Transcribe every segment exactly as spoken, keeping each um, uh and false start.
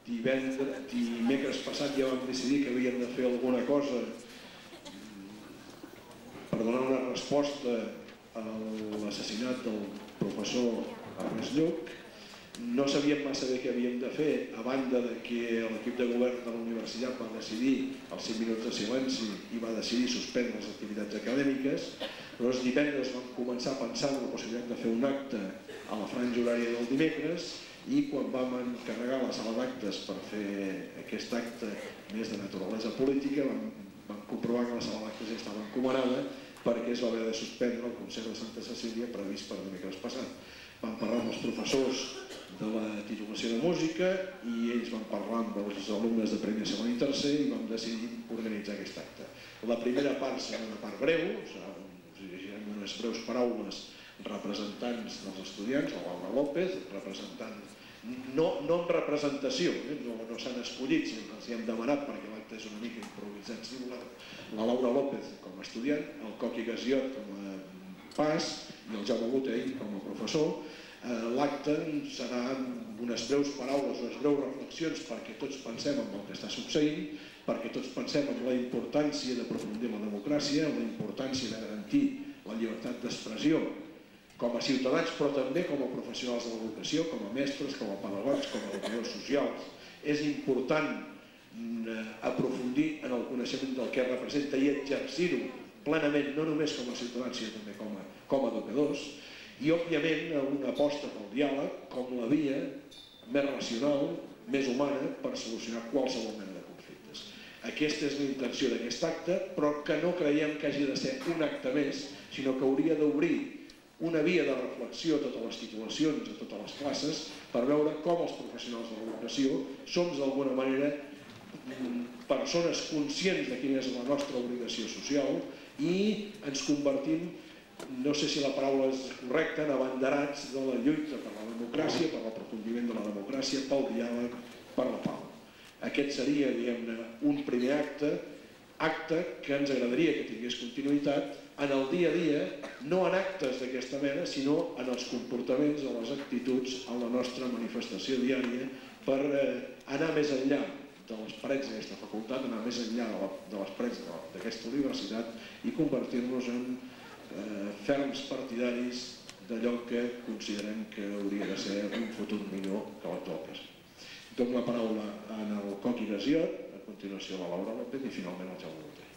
dimecres passat ja vam decidir que havíem de fer alguna cosa per donar una resposta a l'assassinat del professor Ernest Lluch. No sabíem massa bé què havíem de fer, a banda que l'equip de govern de la universitat va decidir els cinc minuts de silenci i va decidir suspendre les activitats acadèmiques. Però els divendres vam començar a pensar en la possibilitat de fer un acte a la franja horària del dimecres i quan vam encarregar la sala d'actes per fer aquest acte més de naturalesa política vam comprovar que la sala d'actes ja estava encomanada perquè es va haver de suspendre el concert de Santa Cecília previst per dimecres passat. Vam parlar amb els professors de la titulació de música i ells van parlar amb els alumnes de primer, segon i tercer i vam decidir organitzar aquest acte. La primera part serà una part breu, us dirigirem unes breus paraules representants dels estudiants, la Laura López, representant, no en representació, no s'han escollit, els hi hem demanat perquè l'acte és una mica improvisat, la Laura López com a estudiant, el Coqui Gasiot com a pas i el Jaume Botell com a professor. L'acte serà unes breus paraules, unes breus reflexions perquè tots pensem en el que està succeint, perquè tots pensem en la importància d'aprofundir la democràcia, en la importància de garantir la llibertat d'expressió com a ciutadans, però també com a professionals de l'educació, com a mestres, com a pedagogs, com a educadors socials. És important aprofundir en el coneixement del que representa i exercir-ho plenament, no només com a ciutadans, sinó també com a educadors. I, òbviament, una aposta pel diàleg com la via més racional, més humana, per solucionar qualsevol mena de conflictes. Aquesta és la intenció d'aquest acte, però que no creiem que hagi de ser un acte més, sinó que hauria d'obrir una via de reflexió a totes les titulacions, a totes les classes, per veure com els professionals de l'educació som d'alguna manera persones conscients de quina és la nostra obligació social i ens convertim, no sé si la paraula és correcta, en abanderats de la lluita per la democràcia, per l'aprofundiment de la democràcia, pel diàleg, per la pau. Aquest seria, diguem-ne, un primer acte, acte que ens agradaria que tingués continuïtat en el dia a dia, no en actes d'aquesta mena, sinó en els comportaments, en les actituds, en la nostra manifestació diària, per anar més enllà de les parets d'aquesta facultat, anar més enllà de les parets d'aquesta universitat i convertir-nos en ferms partidaris d'allò que considerem que hauria de ser un futur millor que l'actual present. Dono la paraula al Coqui Gasiot, a continuació a la Laura López i finalment al Jaume Botell.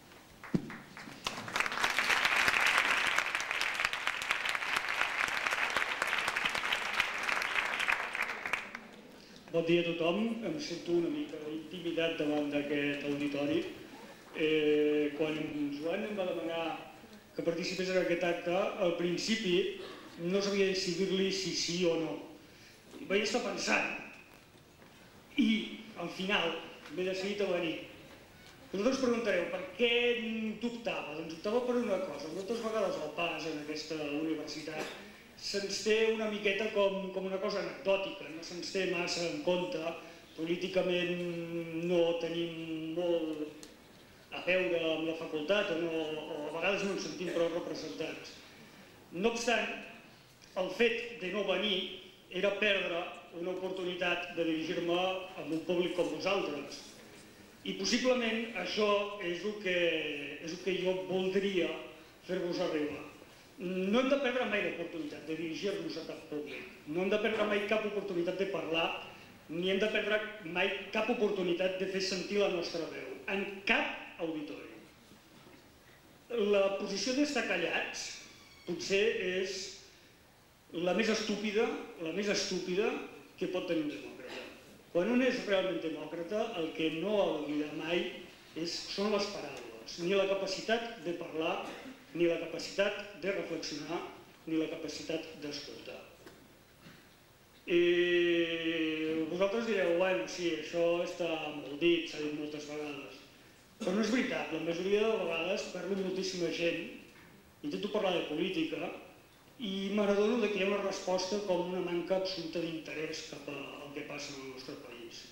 Bon dia a tothom, em sento una mica intimidat davant d'aquest auditori. Quan en Joan em va demanar que participés en aquest acte, al principi no sabia decidir-li si sí o no. Vaig estar pensant i al final m'he decidit a venir. Vosaltres preguntareu per què dubtava? Doncs dubtava per una cosa. Moltes vegades al pas en aquesta universitat se'ns té una miqueta com una cosa anecdòtica, no se'ns té massa en compte, políticament no tenim molt a veure amb la facultat o a vegades no ens sentim prou representats. No obstant, el fet de no venir era perdre una oportunitat de dirigir-me a un públic com vosaltres. I possiblement això és el que jo voldria fer-vos arribar. No hem de perdre mai l'oportunitat de dirigir-nos a cap públic, no hem de perdre mai cap oportunitat de parlar, ni hem de perdre mai cap oportunitat de fer sentir la nostra veu, en cap auditori. La posició d'estar callats potser és la més estúpida, la més estúpida que pot tenir un demòcrata. Quan un és realment demòcrata, el que no oblida mai són les paraules, ni la capacitat de parlar, ni la capacitat de reflexionar, ni la capacitat d'escoltar. I vosaltres direu, bueno, sí, això està molt dit, s'ha dit moltes vegades. Però no és veritat, la majoria de vegades parlo amb moltíssima gent, intento parlar de política i m'adono que hi ha una resposta com una manca absoluta d'interès cap al que passa en el nostre país.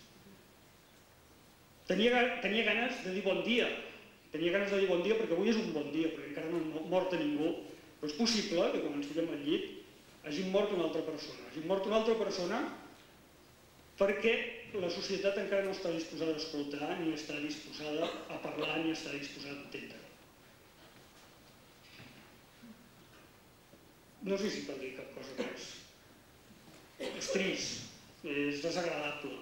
Tenia ganes de dir bon dia, tenia ganes de dir bon dia perquè avui és un bon dia, perquè encara no ha mort a ningú, però és possible que quan ens fiquem al llit hagi mort una altra persona. Hagi mort una altra persona perquè la societat encara no està disposada a escoltar, ni està disposada a parlar, ni està disposada a entendre. No sé si cal dir cap cosa més. És trist, és desagradable.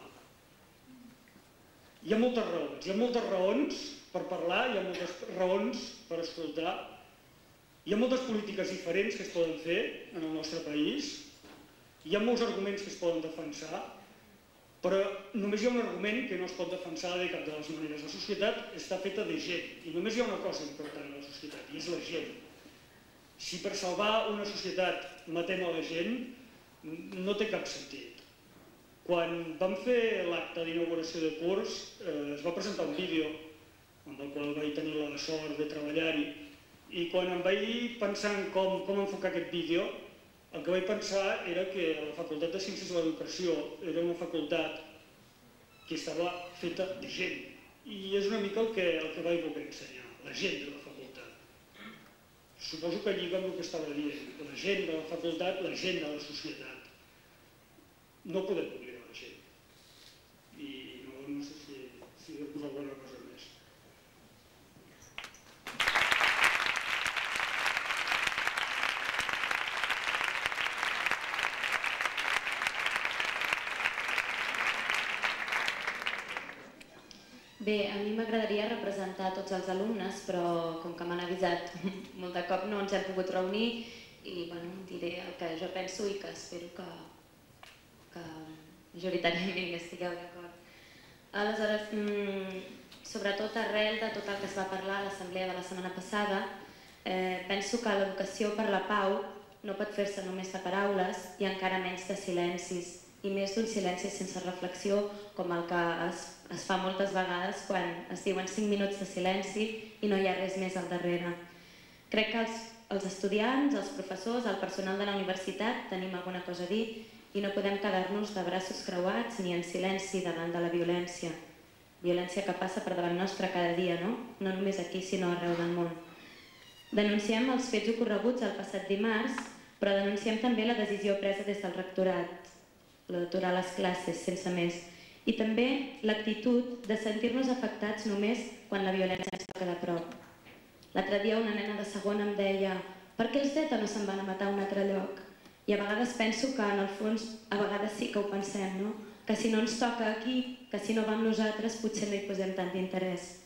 Hi ha moltes raons, hi ha moltes raons per parlar, hi ha moltes raons per escoltar, hi ha moltes polítiques diferents que es poden fer en el nostre país, hi ha molts arguments que es poden defensar, però només hi ha un argument que no es pot defensar de cap de les maneres. La societat està feta de gent, i només hi ha una cosa important en la societat, i és la gent. Si per salvar una societat matem a la gent, no té cap sentit. Quan vam fer l'acte d'inauguració de curs, es va presentar un vídeo amb el qual vaig tenir la sort de treballar-hi, i quan em vaig pensar en com enfocar aquest vídeo, el que vaig pensar era que la Facultat de Ciències de l'Educació era una facultat que estava feta de gent, i és una mica el que vaig voler ensenyar, la gent de la facultat. Suposo que lliga amb el que estava dient, la gent de la facultat, la gent de la societat. No podem oblidar la gent. I no sé si he de posar alguna cosa més. Bé, a mi m'agradaria representar tots els alumnes, però com que m'han avisat molt de cop no ens hem pogut reunir i diré el que jo penso i que espero que majoritàriament estigueu d'acord. Aleshores, sobretot arrel de tot el que es va parlar a l'assemblea de la setmana passada, penso que l'educació per la pau no pot fer-se només de paraules i encara menys de silencis, i més d'un silenci sense reflexió com el que es fa moltes vegades quan es diuen cinc minuts de silenci i no hi ha res més al darrere. Crec que els estudiants, els professors, el personal de la universitat tenim alguna cosa a dir i no podem quedar-nos de braços creuats ni en silenci davant de la violència. Violència que passa per davant nostre cada dia, no? No només aquí, sinó arreu del món. Denunciem els fets ocorreguts el passat dimarts, però denunciem també la decisió presa des del rectorat, d'aturar les classes sense més, i també l'actitud de sentir-nos afectats només quan la violència ens toca de prop. L'altre dia una nena de segon em deia «Per què els Zeta no se'n van a matar a un altre lloc?» I a vegades penso que en el fons, a vegades sí que ho pensem, no? Que si no ens toca aquí, que si no va amb nosaltres potser no hi posem tant d'interès.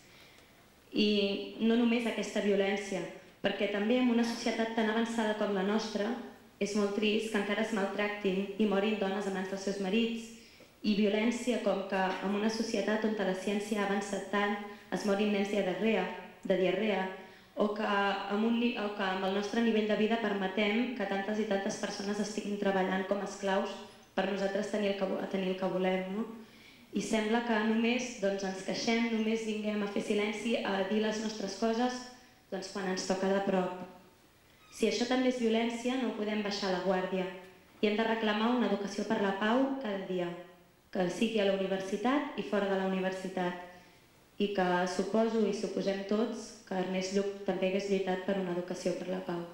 I no només aquesta violència, perquè també en una societat tan avançada com la nostra és molt trist que encara es maltractin i morin dones a mans dels seus marits, i violència com que en una societat on la ciència ha avançat tant es morin nens de diarrea, o que amb el nostre nivell de vida permetem que tantes i tantes persones estiguin treballant com a esclaus per nosaltres tenir el que volem. I sembla que només ens queixem, només vinguem a fer silenci, a dir les nostres coses quan ens toca de prop. Si això també és violència, no podem baixar la guàrdia i hem de reclamar una educació per la pau cada dia, que sigui a la universitat i fora de la universitat, i que suposo i suposem tots que Ernest Lluch també hagués lluitat per una educació per la pau.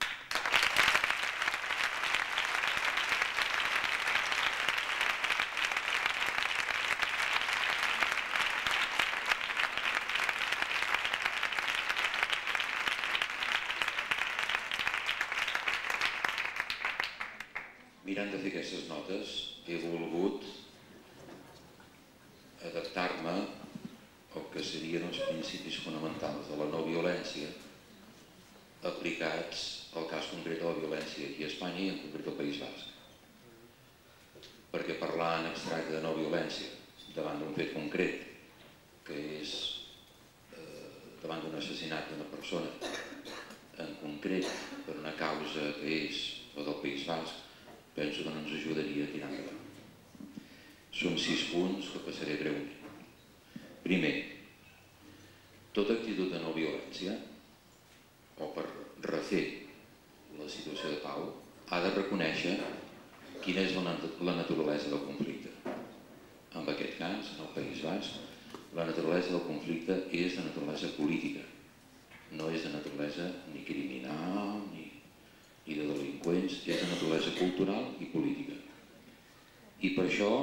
Mirant de fer aquestes notes, he volgut adaptar-me al que serien els principis fonamentals de la no violència aplicats al cas concret de la violència aquí a Espanya i en concret al País Basc. Perquè parlar en abstracte de no violència davant d'un fet concret, que és davant d'un assassinat d'una persona en concret per una causa que és la del País Basc, penso que no ens ajudaria a tirar endavant. Són sis punts que passaré breument. Primer, tota actitud de no violència, o per refer la situació de pau, ha de reconèixer quina és la naturalesa del conflicte. En aquest cas, en el País Basc, la naturalesa del conflicte és de naturalesa política, no és de naturalesa ni criminal, ni i de delinqüents, és de naturalesa cultural i política. I per això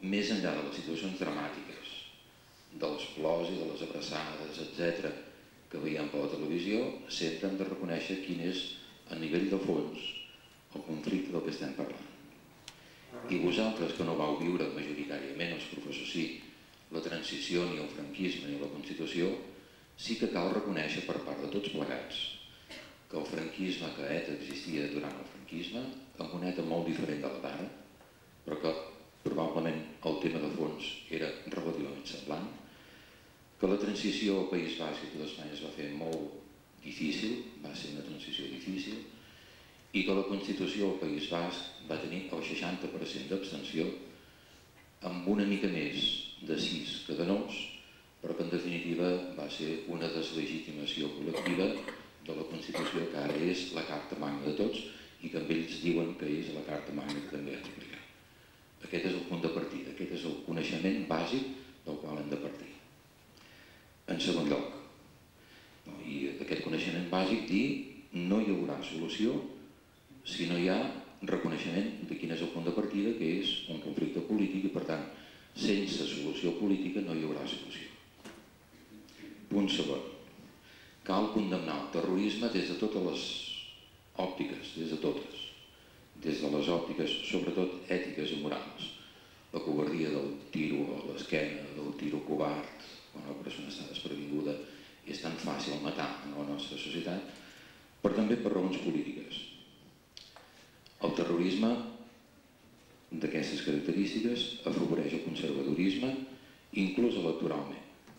més enllà de les situacions dramàtiques, dels plors i de les abraçades, etcètera, que veiem per la televisió, sempre hem de reconèixer quin és, a nivell de fons, el conflicte del que estem parlant. I vosaltres, que no vau viure majoritàriament, els professors sí, la transició, ni el franquisme, ni la Constitució, sí que cal reconèixer per part de tots plegats que el franquisme, que ETA existia durant el franquisme, amb una ETA molt diferent de la d'ara, però que probablement el tema de fons era relativament semblant, que la transició al País Basc i a tota Espanya es va fer molt difícil, va ser una transició difícil, i que la Constitució al País Basc va tenir el seixanta per cent d'abstenció, amb una mica més de sis que de nous, però que en definitiva va ser una deslegitimació col·lectiva de la Constitució, que ara és la Carta Magna de tots i que ells diuen que és la Carta Magna que també hem d'aplicar. Aquest és el punt de partida, aquest és el coneixement bàsic del qual hem de partir. En segon lloc, i aquest coneixement bàsic dir no hi haurà solució si no hi ha reconeixement de quin és el punt de partida, que és un conflicte polític, i per tant, sense solució política no hi haurà solució. Punt segon. Cal condemnar el terrorisme des de totes les òptiques, des de totes. Des de les òptiques, sobretot ètiques i morals. La covardia del tiro a l'esquena, del tiro covard, quan una persona està desprevinguda, és tan fàcil matar en la nostra societat, però també per raons polítiques. El terrorisme d'aquestes característiques afavoreix el conservadorisme, inclús electoralment.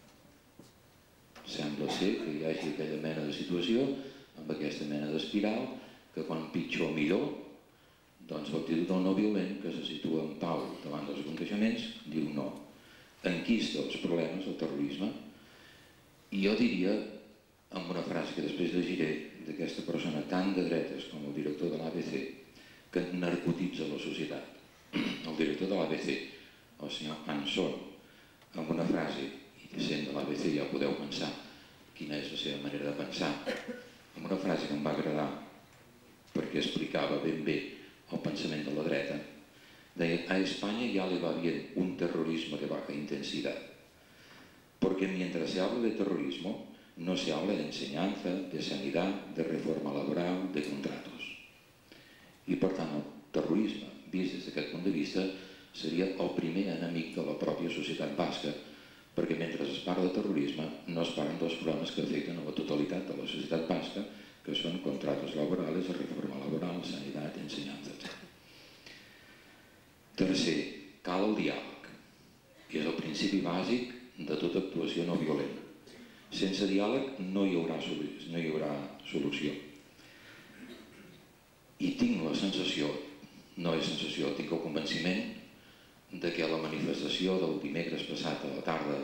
Sembla ser que hi hagi aquella mena de situació, amb aquesta mena d'espiral, que quan pitjor millor, doncs l'actitud del no violent, que se situa en pau davant dels aconteixements, diu no. Enquista els problemes del terrorisme, i jo diria, amb una frase que després llegiré, d'aquesta persona tan de dretes com el director de l'A B C, que narcotitza la societat. El director de l'A B C, el senyor Anson, amb una frase, i sent de l'A B C ja podeu pensar quina és la seva manera de pensar, amb una frase que em va agradar perquè explicava ben bé el pensament de la dreta, deia: a España ya le va bien un terrorismo de baja intensidad, porque mientras se habla de terrorismo no se habla de enseñanza, de sanidad, de reforma laboral, de contratos. I per tant el terrorisme, vist des d'aquest punt de vista, seria el primer enemic de la pròpia societat basca, perquè mentre es parla de terrorisme no es parlen dels problemes que afecten a la totalitat de la societat basca, que són contratos laborals, reforma laboral, sanitat, ensenyança, etcètera. Tercer, cal el diàleg. És el principi bàsic de tota actuació no violenta. Sense diàleg no hi haurà solució. I tinc la sensació, no és sensació, tinc el convenciment de que la manifestació del dimecres passat a la tarda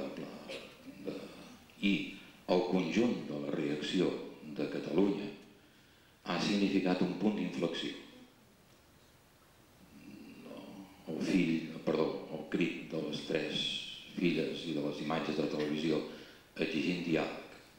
i el conjunt de la reacció de Catalunya ha significat un punt d'inflexió. El fill, perdó, el crit de les tres filles i de les imatges de televisió exigint diàleg.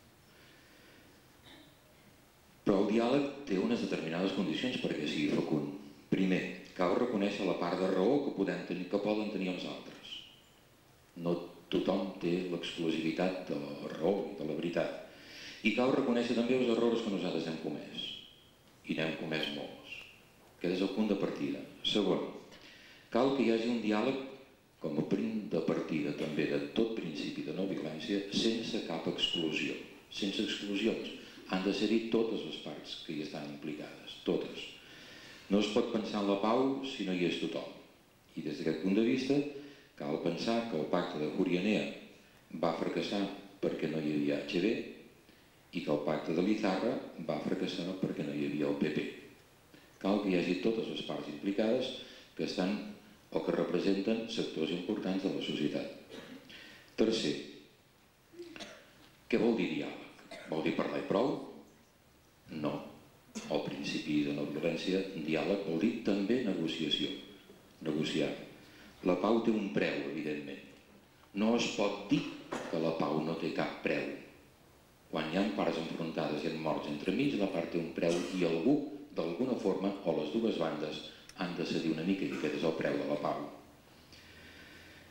Però el diàleg té unes determinades condicions perquè sigui fecund. Primer, cal reconèixer la part de raó que poden tenir els altres. No tothom té l'exclusivitat de la raó i de la veritat. I cal reconèixer també els errors que nosaltres hem comès. I n'hem comès molts. Aquest és el punt de partida. Segon, cal que hi hagi un diàleg com a punt de partida també de tot principi de no violència sense cap exclusió. Sense exclusions. Han de ser-hi totes les parts que hi estan implicades. Totes. No es pot pensar en la pau si no hi és tothom. I des d'aquest punt de vista cal pensar que el pacte de Jurianea va fracassar perquè no hi havia H B i que el pacte de Lizarra va fracassar perquè no hi havia el P P. Cal que hi hagi totes les parts implicades que estan o que representen sectors importants de la societat. Tercer, què vol dir diàleg? Vol dir parlar i prou? No. Al principi de no violència, diàleg vol dir també negociació. Negociar. La pau té un preu, evidentment. No es pot dir que la pau no té cap preu. Quan hi ha parts enfrontades i hi ha morts entremig, la part té un preu i algú, d'alguna forma, o les dues bandes, han de cedir una mica i aquest és el preu de la pau.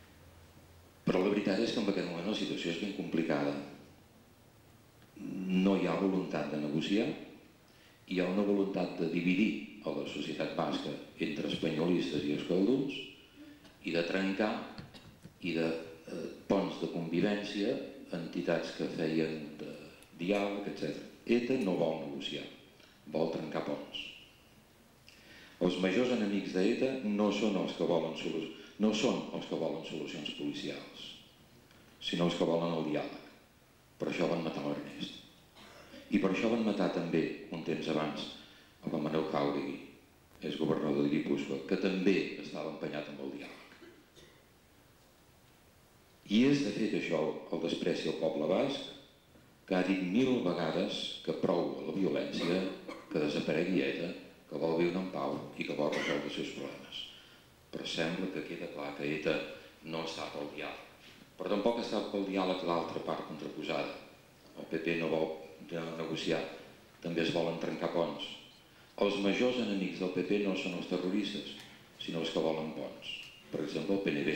és que en aquest moment la situació és ben complicada. No hi ha voluntat de negociar, hi ha una voluntat de dividir a la societat basca entre espanyolistes i escalduns i de trencar i de eh, ponts de convivència, entitats que feien de diàleg, etcètera. ETA no vol negociar, vol trencar ponts. Els majors enemics d'ETA no són els que volen solucions, no són els que volen solucions policials, sinó els que volen el diàleg. Per això van matar l'Ernest. I per això van matar també, un temps abans, el Manel Jauregui, és governador de Guipúscoa, que també estava empenyat amb el diàleg. I és, de fet, això el despreci al poble basc, que ha dit mil vegades que prou la violència, que desaparegui ETA, que vol viure en pau i que vol resoldre els seus problemes. Però sembla que queda clar que ETA no està pel diàleg. Però tampoc està pel diàleg l'altra part contraposada. El P P no vol negociar, també es volen trencar ponts. Els majors enemics del P P no són els terroristes, sinó els que volen ponts. Per exemple, el P N B,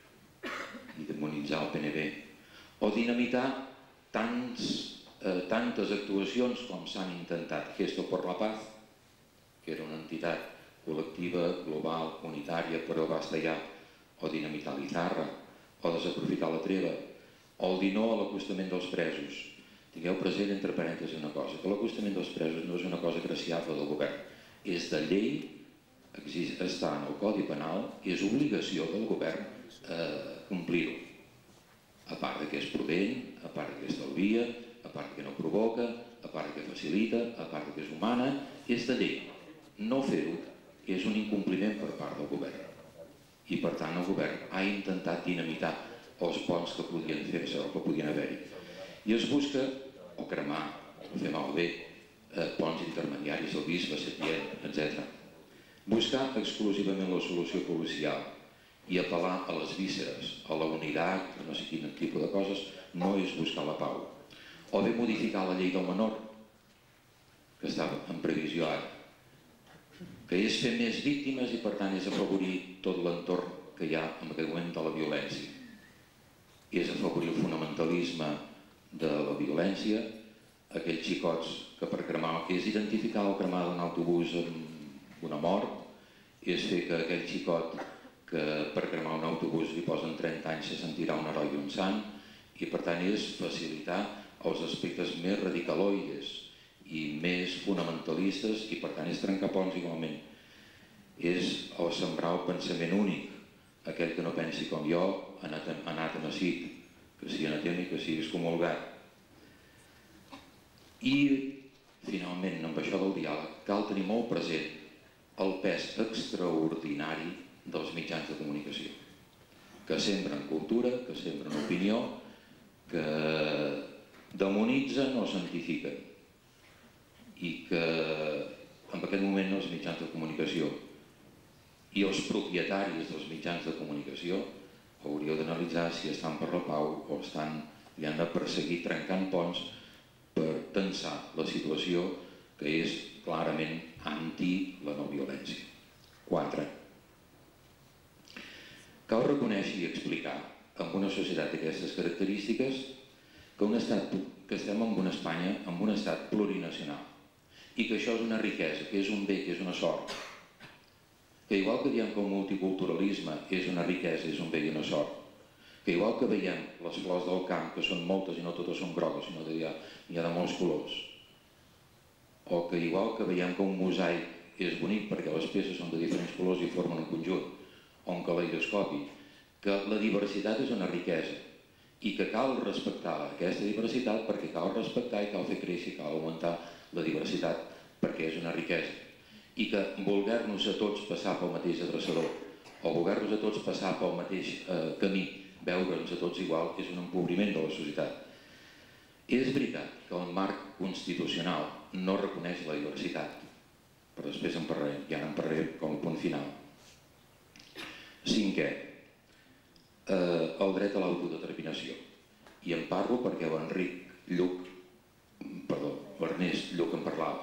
i demonitzar el P N B, o dinamitar tants, eh, tantes actuacions com s'han intentat. Gesto por la Paz, que era una entitat col·lectiva, global, unitària, però va estallar, o dinamitar l'Izarra, o desaprofitar la treva, o el dir no a l'acostament dels presos. Tingueu present, entre parèntesis, una cosa, que l'acostament dels presos no és una cosa graciable del govern, és de llei, està en el Codi Penal, és obligació del govern eh, complir-ho. A part que és prudent, a part que estalvia, a part que no provoca, a part que facilita, a part que és humana, és de llei. No fer-ho és un incompliment per part del govern. I per tant el govern ha intentat dinamitar els ponts que podien fer-se o que podien haver-hi. I es busca, o cremar, o fer malbé, eh, ponts intermediaris, el bisbe, Setién, etcètera. Buscar exclusivament la solució policial i apel·lar a les vísceres, a la unitat, no sé quin tipus de coses, no és buscar la pau. O bé modificar la llei del menor, que estava en previsió ara, que és fer més víctimes i per tant és afavorir tot l'entorn que hi ha en aquest moment de la violència. És afavorir el fonamentalisme de la violència, aquells xicots que per cremar, és identificar o cremar d'un autobús amb una mort, és fer que aquell xicot que per cremar un autobús li posen trenta anys se sentirà un heroi i un sant, i per tant és facilitar els aspectes més radicaloides i més fonamentalistes, i per tant és trencar ponts igualment. És el sembrar el pensament únic, aquell que no pensi com jo, anàtema sit, que sigui anatema i que siguis comulgat. I, finalment, amb això del diàleg, cal tenir molt present el pes extraordinari dels mitjans de comunicació, que sembren cultura, que sembren opinió, que demonitzen o santifiquen, i que en aquest moment els mitjans de comunicació i els propietaris dels mitjans de comunicació hauríeu d'analitzar si estan per la pau o estan i han de perseguir trencant ponts per tensar la situació que és clarament anti la no violència. quatre. Cal reconèixer i explicar en una societat d'aquestes característiques que, un estat, que estem en una Espanya, en un estat plurinacional, i que això és una riquesa, que és un bé, que és una sort. Que igual que diem que el multiculturalisme és una riquesa, és un bé i una sort, que igual que veiem les flors del camp, que són moltes i no totes són grogues, sinó que hi ha, hi ha de molts colors, o que igual que veiem que un mosaic és bonic perquè les peces són de diferents colors i formen un conjunt, o un caleidoscopi, que la diversitat és una riquesa i que cal respectar aquesta diversitat perquè cal respectar i cal fer créixer, cal augmentar la diversitat perquè és una riquesa, i que voler-nos a tots passar pel mateix adreçador o voler-nos a tots passar pel mateix eh, camí, veure'ns a tots igual, és un empobriment de la societat. És veritat que el marc constitucional no reconeix la diversitat, però després en parlarem, ja en parlarem com a punt final. Cinquè, eh, el dret a l'autodeterminació. I en parlo perquè l'Enric Lluc, perdó, l'Ernest Lluc en parlava.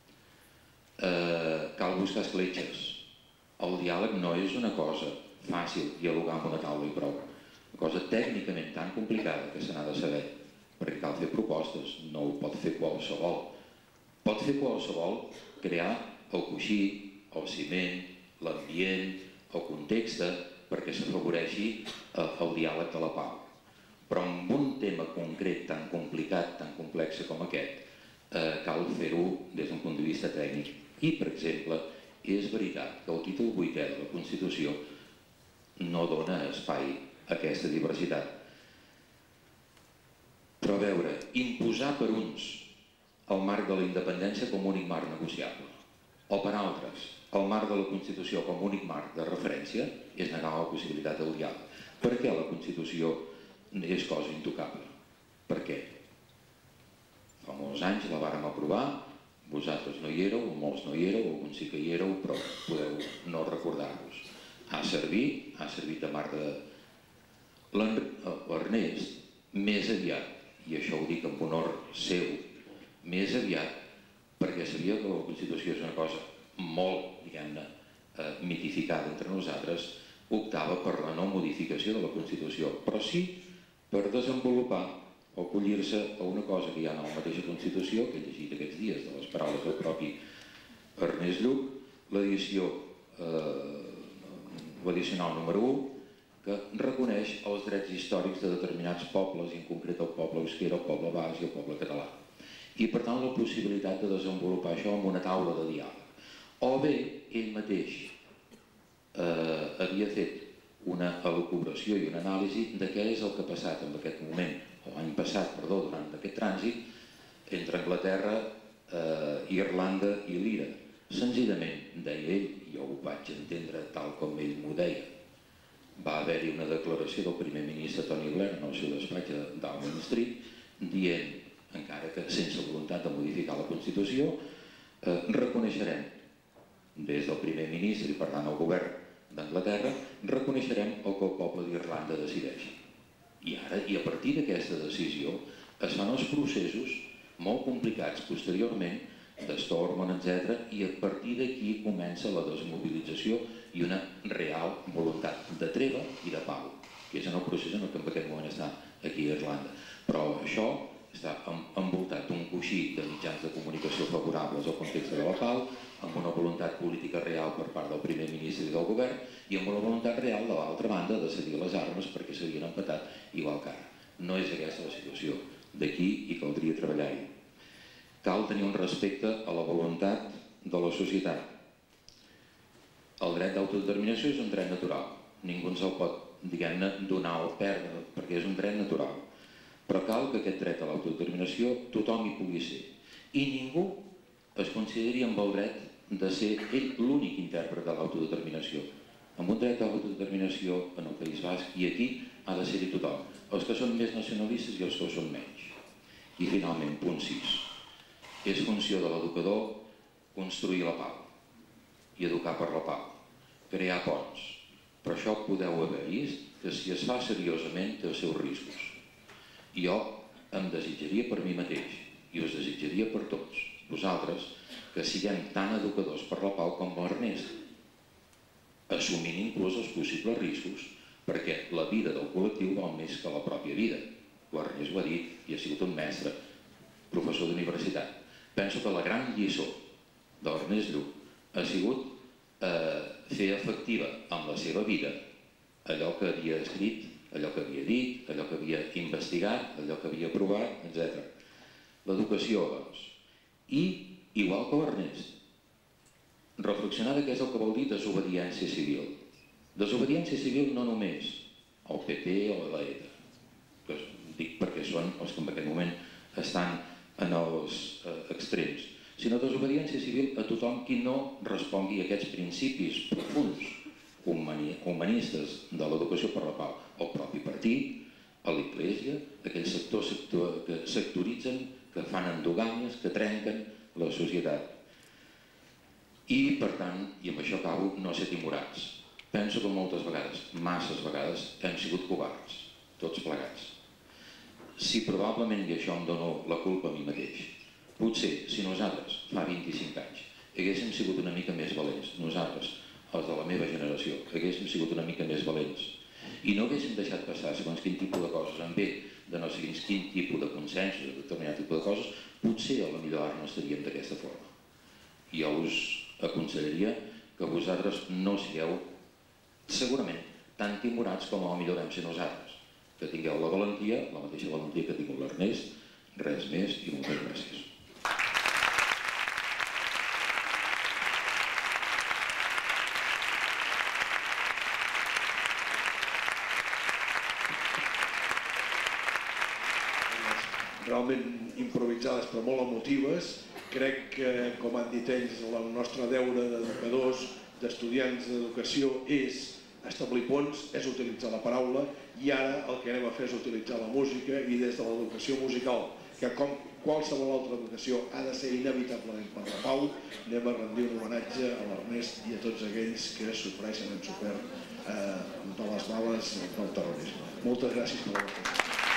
Eh, cal buscar escletxes. El diàleg no és una cosa fàcil, dialogar amb una taula i prou. cosa tècnicament tan complicada que se n'ha de saber, perquè cal fer propostes, no ho pot fer qualsevol. Pot fer qualsevol crear el coixí, el ciment, l'ambient, el context, perquè s'afavoreixi el diàleg de la pau. Però amb un tema concret tan complicat, tan complex com aquest, cal fer-ho des d'un punt de vista tècnic. I, per exemple, és veritat que el títol vuitè de la Constitució no dona espai a aquesta diversitat. Però a veure, imposar per uns el marc de la independència com a únic marc negociable, o per altres, el marc de la Constitució com a únic marc de referència, és negar la possibilitat del diàleg. Per què la Constitució és cosa intocable? Per què? Fa molts anys la vàrem aprovar, vosaltres no hi éreu, molts no hi éreu, alguns sí que hi éreu, però podeu no recordar-vos. Ha servit, ha servit de marc de... L'Ernest, més aviat, i això ho dic amb honor seu, més aviat, perquè sabia que la Constitució és una cosa molt, diguem-ne, mitificada entre nosaltres, optava per la no modificació de la Constitució, però sí per desenvolupar o acollir-se a una cosa que hi ha en la mateixa Constitució, que he llegit aquests dies de les paraules del propi Ernest Lluch, l'edició, l'addicional número u, que reconeix els drets històrics de determinats pobles, i en concret el poble euskera, el poble basc i el poble català. I per tant la possibilitat de desenvolupar això en una taula de diàleg. O bé ell mateix havia fet una elucubració i una anàlisi de què és el que ha passat en aquest moment, o l'any passat, perdó, durant aquest trànsit, entre Anglaterra, Irlanda i l'Ira. Senzillament, deia ell, i jo ho vaig entendre tal com ell m'ho deia, va haver-hi una declaració del primer ministre Tony Blair en el seu despatx a Downing Street, dient, encara que sense voluntat de modificar la Constitució, reconeixerem, des del primer ministre i per tant el govern d'Anglaterra, reconeixerem el que el poble d'Irlanda decideixi. I ara, i a partir d'aquesta decisió, es fan els processos molt complicats posteriorment, de Stormont, etcètera, i a partir d'aquí comença la desmobilització i una real voluntat de treva i de pau, que és en el procés en el que en aquest moment està aquí a Irlanda. Però això està envoltat d'un coixí de mitjans de comunicació favorables al context de la pau, amb una voluntat política real per part del primer ministre i del govern, i amb una voluntat real de l'altra banda de cedir les armes perquè s'havien empatat igual que ara. No és aquesta la situació d'aquí i caldria treballar-hi. Cal tenir un respecte a la voluntat de la societat. El dret d'autodeterminació és un dret natural. Ningú ens el pot, diguem-ne, donar o perdre, perquè és un dret natural. Però cal que aquest dret a l'autodeterminació tothom hi pugui ser. I ningú es consideri amb el dret de ser ell l'únic intèrpret de l'autodeterminació. Amb un dret a l'autodeterminació en el País Basc i aquí ha de ser-hi tothom. Els que són més nacionalistes i els que són menys. I finalment, punt sis. És funció de l'educador construir la pau i educar per la pau, crear ponts. Però això podeu haver vist que si es fa seriosament té els seus riscos. Jo em desitjaria per mi mateix i us desitjaria per tots, vosaltres, que siguem tan educadors per la pau com l'Ernest, assumint inclús els possibles riscos, perquè la vida del col·lectiu val més que la pròpia vida. L'Ernest ho ha dit i ha sigut un mestre, professor d'universitat. Penso que la gran lliçó d'Ernest Lluch ha sigut fer efectiva amb la seva vida allò que havia escrit, allò que havia dit, allò que havia investigat, allò que havia provat, etcètera. L'educació, doncs. I, igual que l'Ernest, reflexionar de què és el que vol dir desobediència civil. Desobediència civil no només al P P o a l'E T A, que dic perquè són els que en aquest moment estan en els extrems, sinó desobediència civil a tothom qui no respongui a aquests principis profuns humanistes de l'educació per la pau, el propi partit, a l'Església, aquells sectors que sectoritzen, que fan endogàmies, que trenquen la societat. I, per tant, i amb això acabo, no ser timorats. Penso que moltes vegades, masses vegades, hem sigut covards, tots plegats. Si probablement, i això em dono la culpa a mi mateix, potser, si nosaltres, fa vint-i-cinc anys, haguéssim sigut una mica més valents, nosaltres, els de la meva generació, haguéssim sigut una mica més valents i no haguéssim deixat passar segons quin tipus de coses en bé de no sé quin tipus de consensos, de determinat tipus de coses, potser a la millor ara no estaríem d'aquesta forma. I jo us aconsellaria que vosaltres no sigueu segurament tan timorats com a millor vam ser nosaltres, que tingueu la valentia, la mateixa valentia que ha tingut l'Ernest, res més i moltes gràcies. Realment improvisades però molt emotives. Crec que, com han dit ells, el nostre deure d'educadors, d'estudiants d'educació és establir ponts, és utilitzar la paraula, i ara el que anem a fer és utilitzar la música, i des de l'educació musical, que com qualsevol altra educació ha de ser inevitablement per la pau, anem a rendir un homenatge a l'Ernest i a tots aquells que sofreixen, han sofert de les bales del terrorisme. Moltes gràcies per la vostra.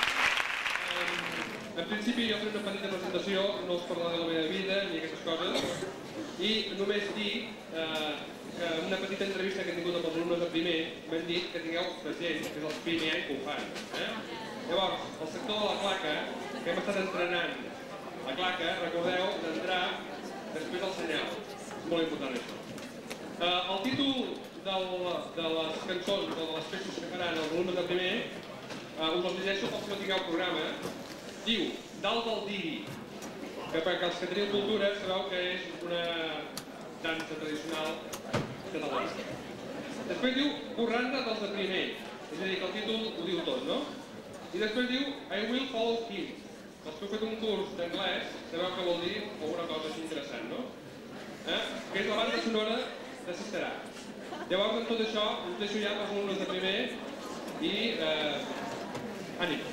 En principi jo faré una petita presentació, no us parlaré de la meva vida ni aquestes coses, i només dir que en una petita entrevista que he tingut amb els alumnes de primer m'han dit que tingueu present, que és el primer any que ho fan. Llavors, el sector de la claca, que hem estat entrenant la claca, recordeu d'entrar després del senyal. És molt important això. El títol de les cançons o de les peces que faran els alumnes de primer, us els llegeixo pels que no tingueu programa, diu Dalt del Diri, que perquè els que teniu cultura sabeu que és una dansa tradicional catalana. Després diu Borranda dels de primer, és a dir, que el títol ho diu tot, no? I després diu I Will Follow Him. Els que heu fet un curs d'anglès sabeu què vol dir alguna cosa així interessant, no? Que és la banda sonora de Sister Act. Llavors, amb tot això, us deixo ja pels alumnes de primer i ànim.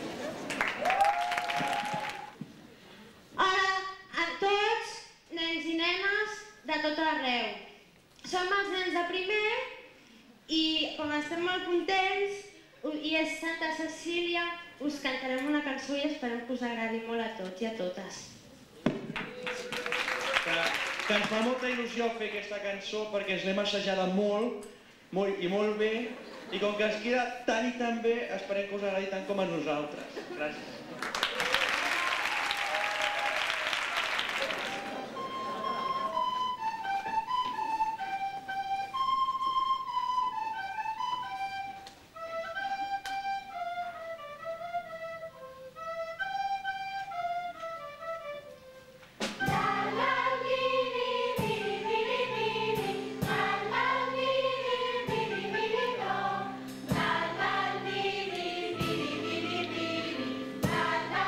Hola a tots, nens i nenes de tot arreu. Som els nens de primer i com estem molt contents i és Santa Cecília, us cantarem una cançó i esperem que us agradi molt a tots i a totes. Que ens fa molta il·lusió fer aquesta cançó perquè ens l'hem assajada molt i molt bé i com que ens queda tan i tan bé esperem que us agradi tant com a nosaltres. Gràcies. La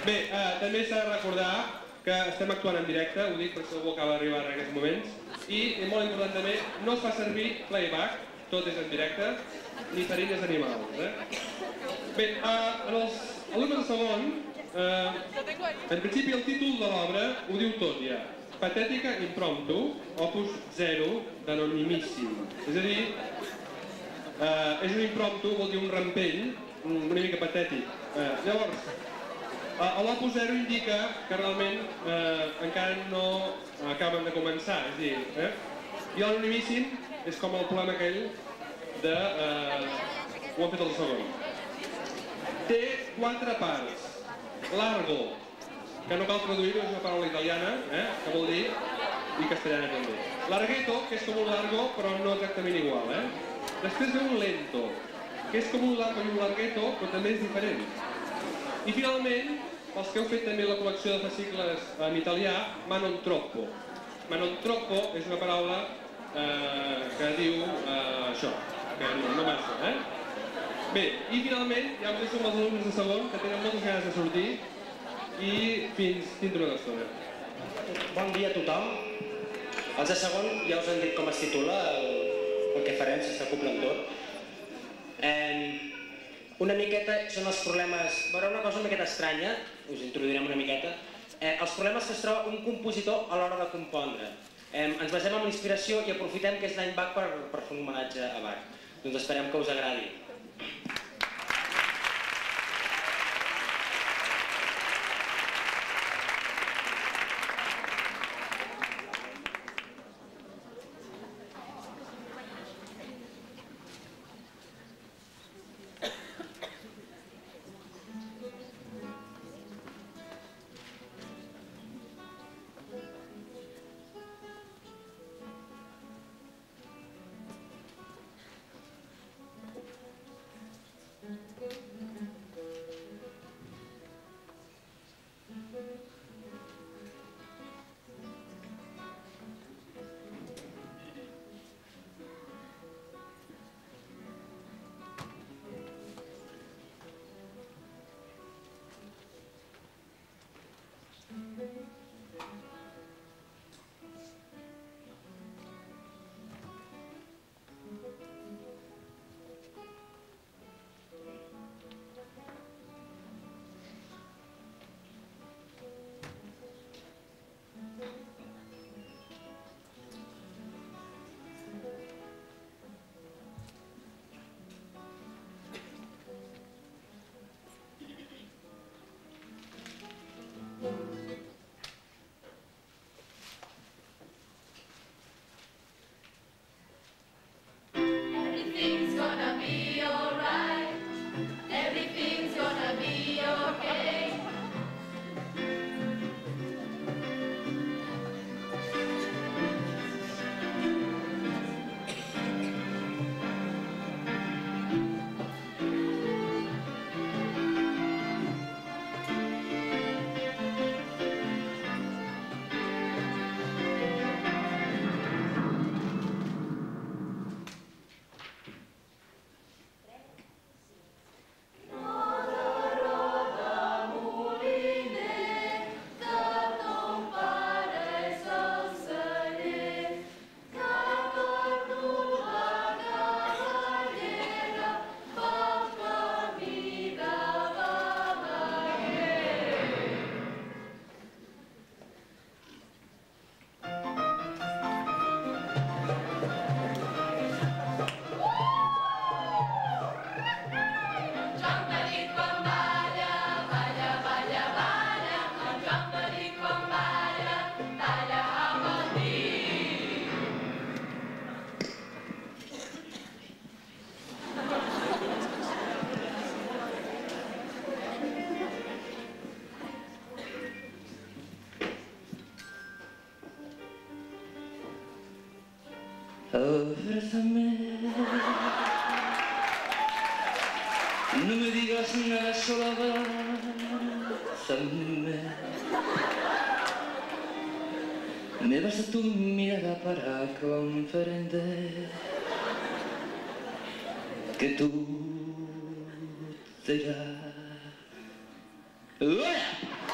Bé, també s'ha de recordar que estem actuant en directe, ho dic perquè algú acaba d'arribar en aquests moments, i molt important també, no es fa servir playback, tot és en directe, ni farines animals. Bé, en els alumnes de segon, en principi el títol de l'obra ho diu tot ja. Patètica impromptu, opus zero d'anonimíssim. És a dir, és un impromptu, vol dir un rampell, una mica patètic. Llavors, l'opus zero indica que realment encara no acaben de començar, és a dir, i l'anonimíssim és com el poema aquell de... ho han fet el segon. Té quatre parts. Largo, que no cal traduir-ho, és una paraula italiana, que vol dir, i castellana també. Larghetto, que és com un largo, però no exactament igual. Després ve un lento, que és com un largo i un larghetto, però també és diferent. I finalment, els que heu fet també la col·lecció de fascicles en italià, manon troppo. Manon troppo és una paraula que diu això, que no massa, eh? Bé, i finalment ja us deixo amb els alumnes de segon, que tenen moltes ganes de sortir, i fins dintre una estona. Bon dia a tothom. Els de segon ja us han dit com es titula el que farem, si s'acoplen tot. Una miqueta són els problemes... Veureu una cosa una miqueta estranya, us introduirem una miqueta. Els problemes que es troba un compositor a l'hora de compondre. Ens basem en la inspiració i aprofitem que és l'any Bach per fer un homenatge a Bach. Doncs esperem que us agradi. Abrázame, no me digas nada, solo abrázame. Me basta tu mirada para comprender que tú te irás. ¡Hola!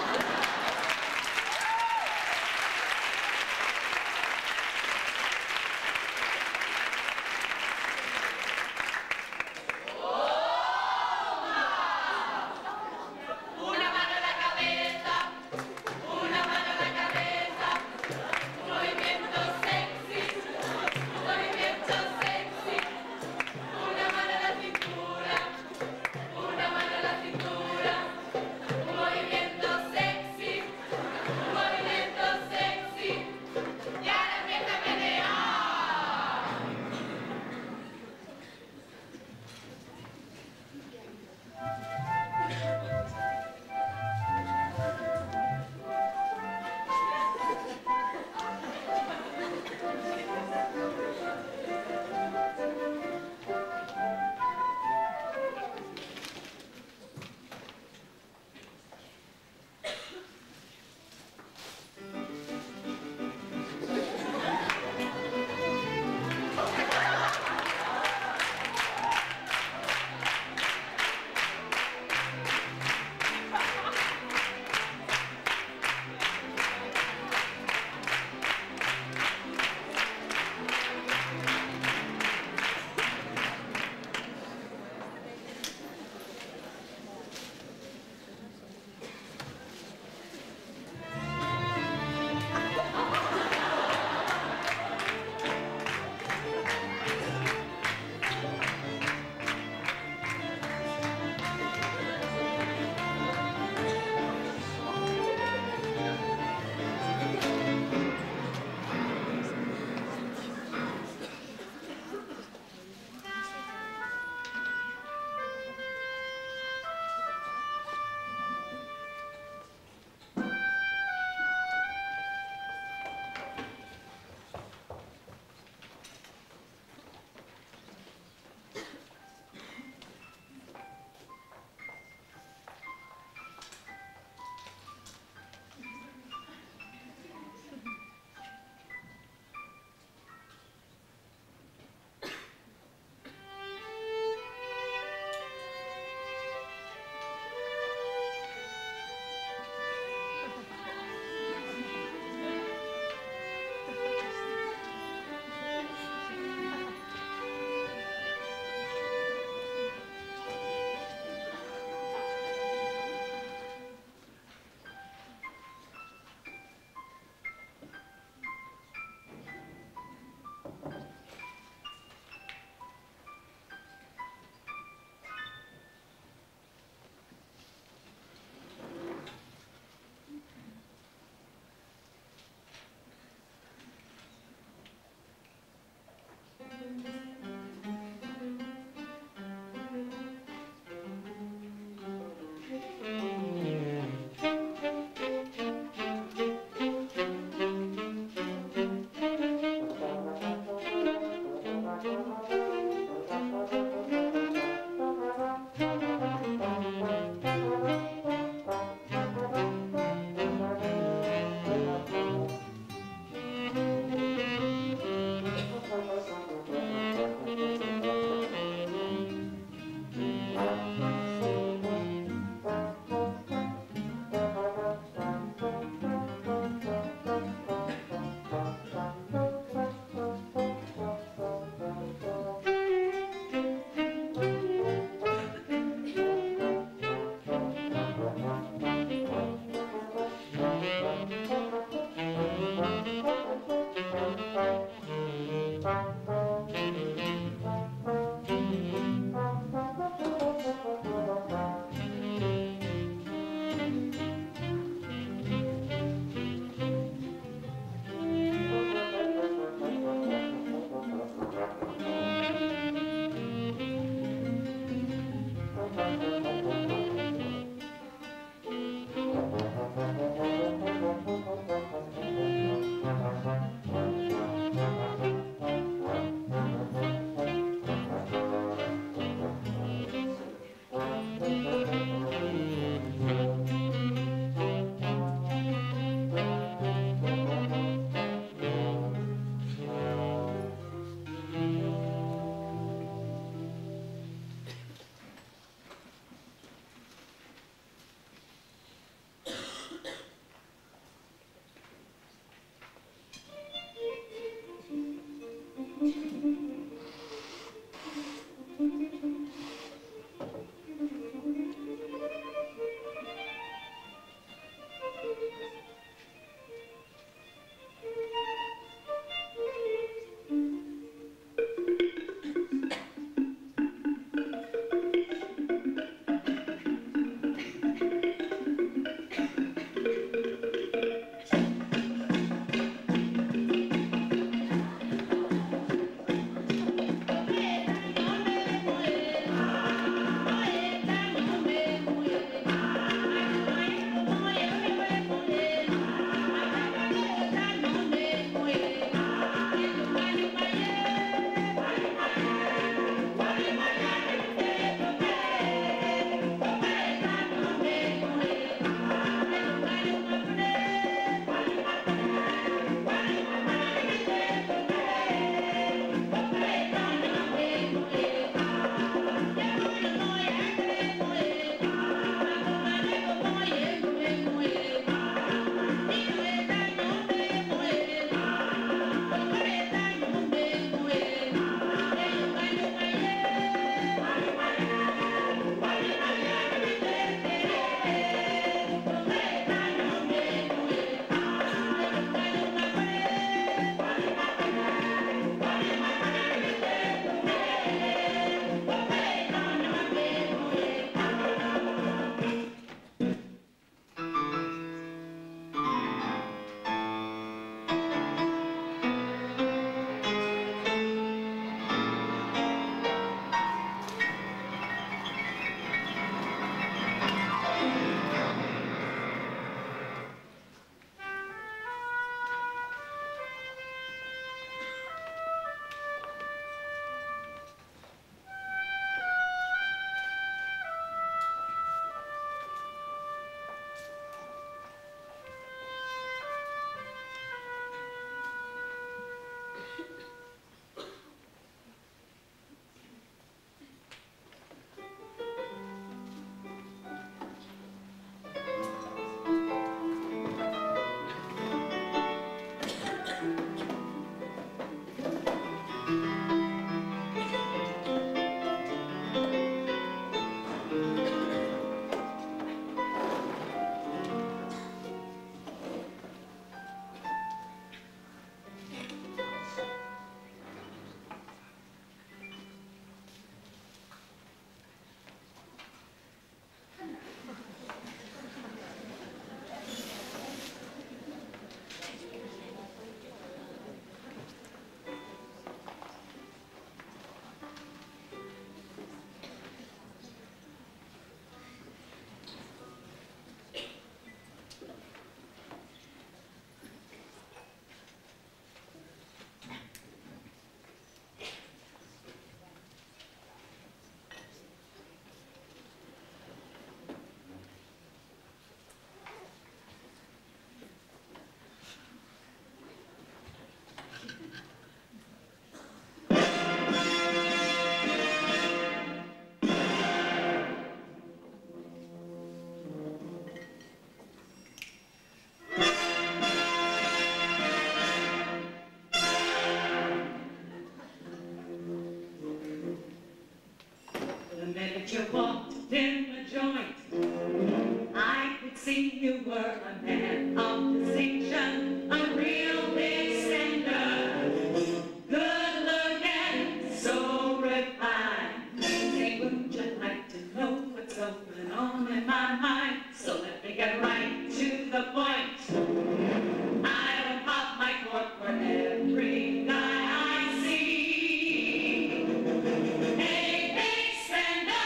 minute you walked in the joint, I could see you were a man of distinction, a real big spender, good looking, so refined. Say, would you like to know what's going on in my mind? So let me get right to the point. I don't pop my cork for every guy I see. Hey, big spender!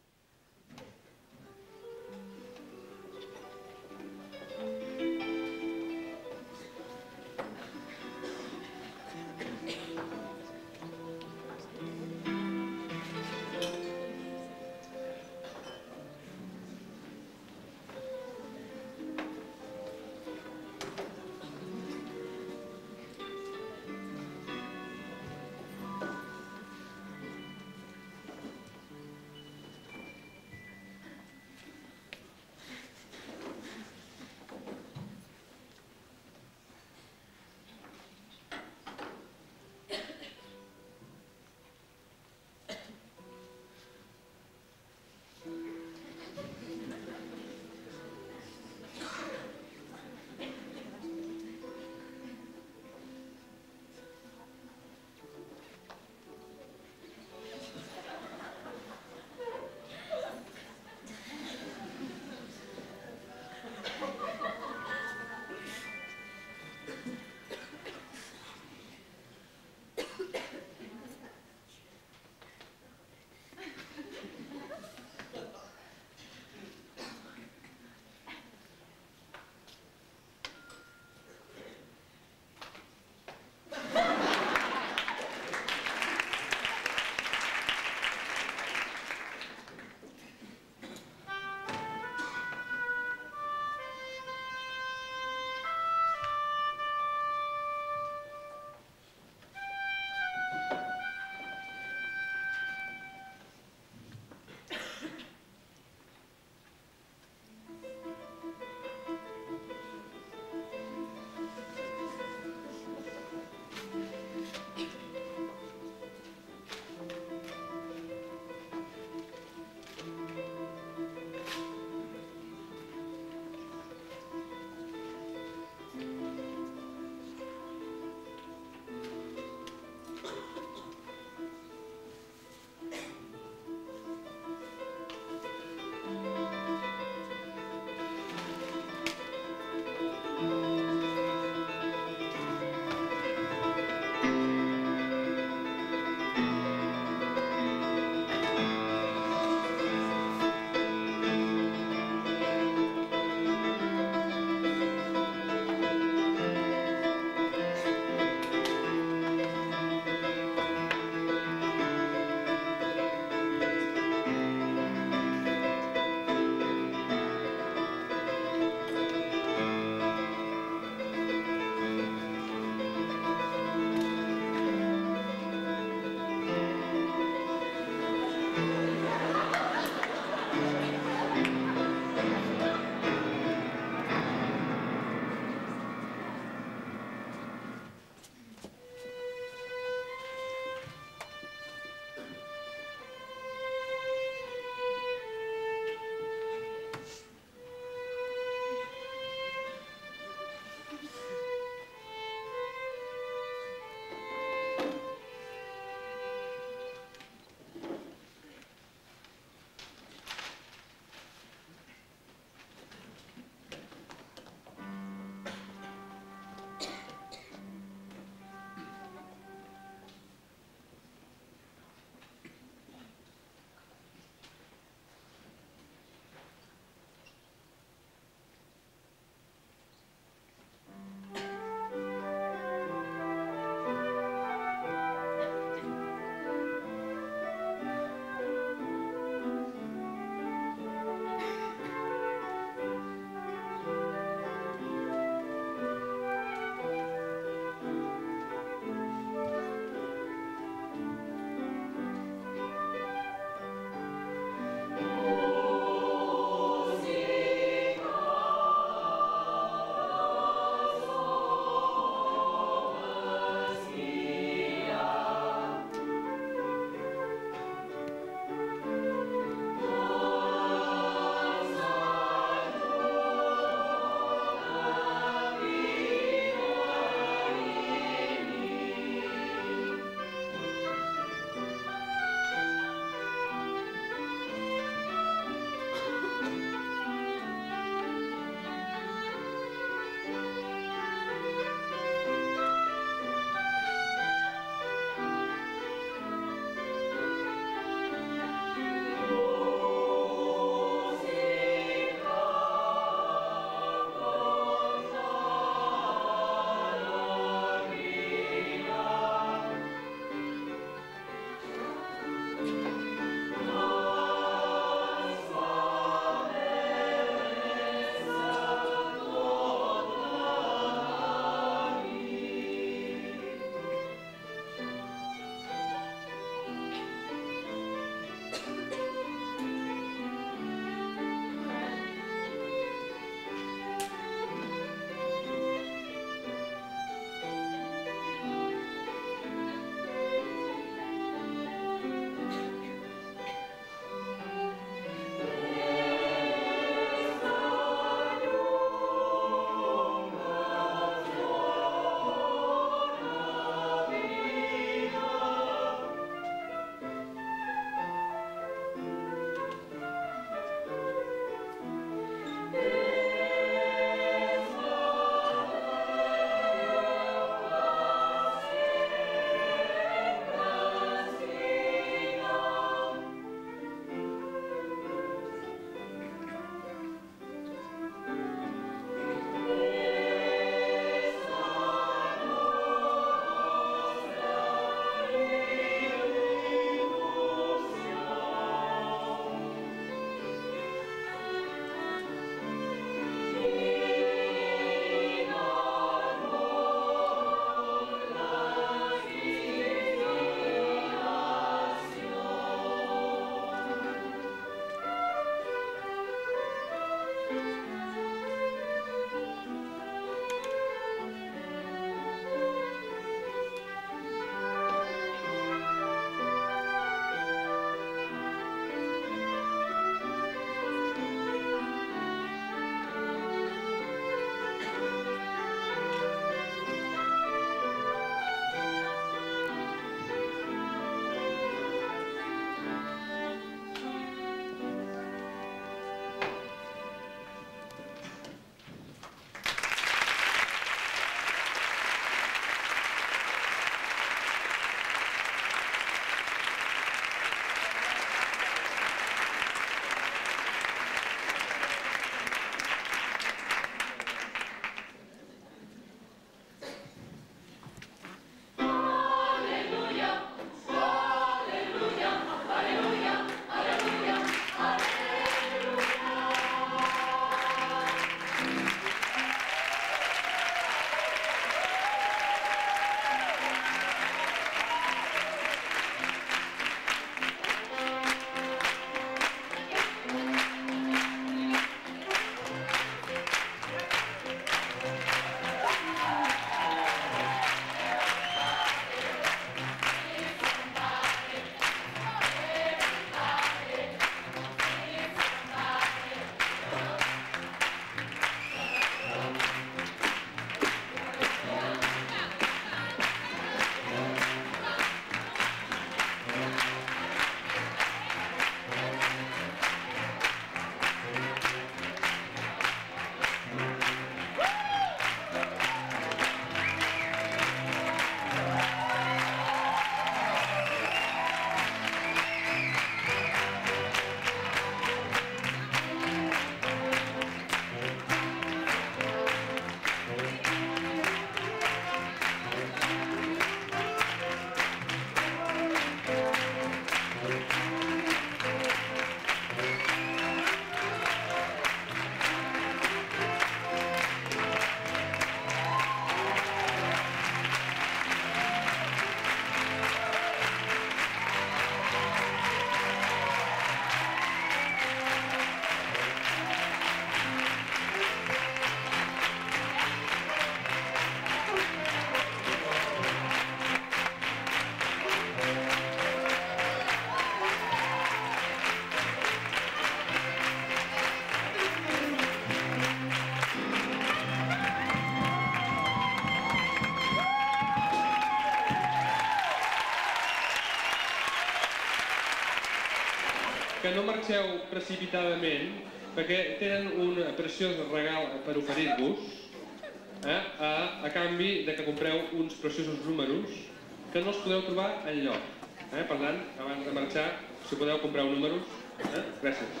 que no marxeu precipitadament, perquè tenen un preciós regal per oferir-vos, a canvi de que compreu uns preciosos números que no els podeu trobar enlloc. Per tant, abans de marxar, si podeu comprar números, gràcies.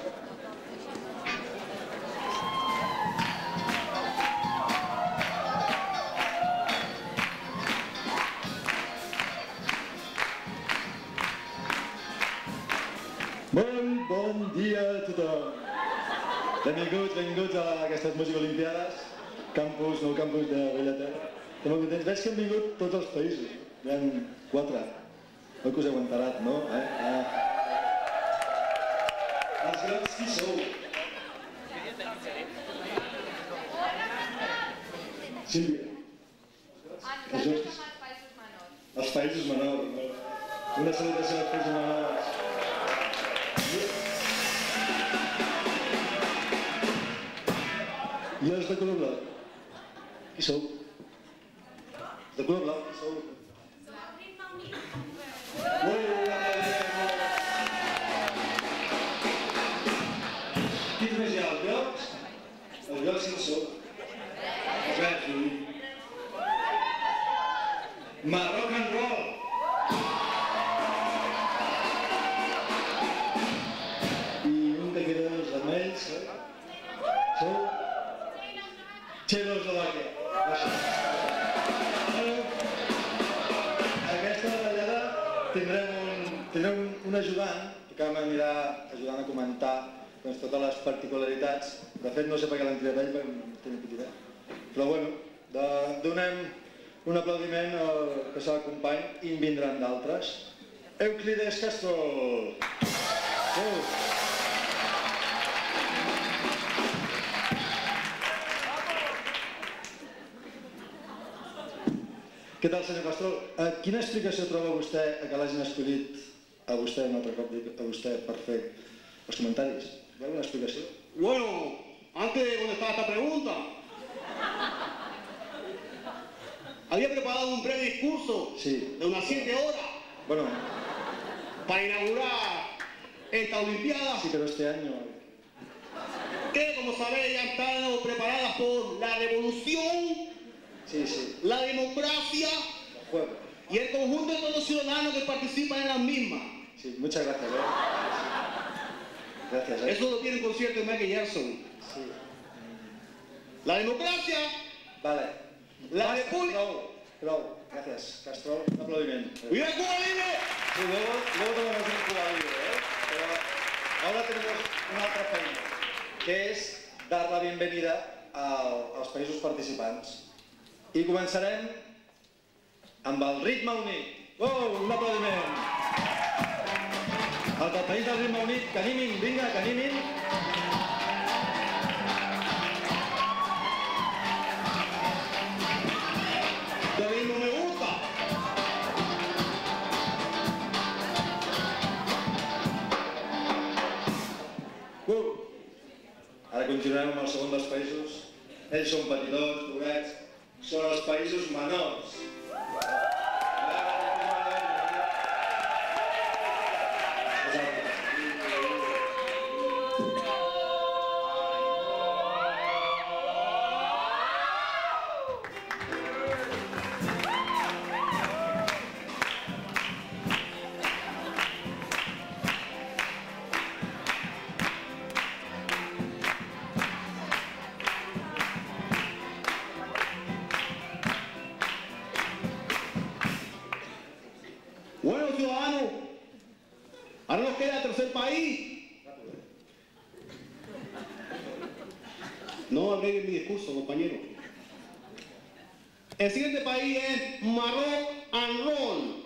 Bon, bon dia a tothom. Benvinguts, benvinguts a aquestes Música Olimpiades, campus, nou campus de Bellaterra. Estem molt contents. Veig que han vingut tots els països. Hi ha quatre. No que us heu enterat, no? Els grans qui sou? Sílvia. Els països menors. Una salutació als països menors. I els de color blau? Qui sou? Els de color blau? Qui sou? Quins més hi ha? Els grocs? Els grocs qui sou? Els verds, vull dir. Rock and roll! I un que queda dels vermells, sou? Txecoslovàquia. Aquesta batallada tindrem un ajudant que m'anirà ajudant a comentar totes les particularitats. De fet, no sé per què l'han tirat ell, perquè no tenia puta idea. Però bueno, donem un aplaudiment que serà el company i en vindran d'altres. Euclides Castrol. Què tal, senyor Castrol? Quina explicació troba vostè que l'hagin escollit a vostè, un altre cop a vostè, per fer els comentaris? ¿Hay alguna explicación? Bueno, antes de contestar esta pregunta, había preparado un breve discurso sí. de unas siete horas bueno. para inaugurar esta Olimpiada. Sí, pero este año... que, como sabéis, ya están preparadas por la revolución, sí, sí. la democracia y el conjunto de todos los ciudadanos que participan en las mismas. Sí, muchas gracias. ¿eh? Gracias. ¿eh? Eso lo tiene el concierto de Michael Jackson. Sí. La democracia. Vale. La república. Prou, gracias. Castrol, un aplaudimiento. ¡Viva Cuba Libre! Sí, luego, luego tenemos un Cuba Libre, ¿eh? Pero ahora tenemos una altra feina, que és dar la bienvenida als països participants. I començarem amb el Ritme Unit. Oh, un aplaudiment. Els del país del Ritme Unit, que animin, vinga, que animin. Que ritmo me gusta. Uh. Ara continuem amb el segon dels països. Ells són petitons, pobrets, són els països menors. Bueno, ciudadanos, ahora nos queda el tercer país. No hablé de mi discurso, compañero. El siguiente país es Marrock and Roll.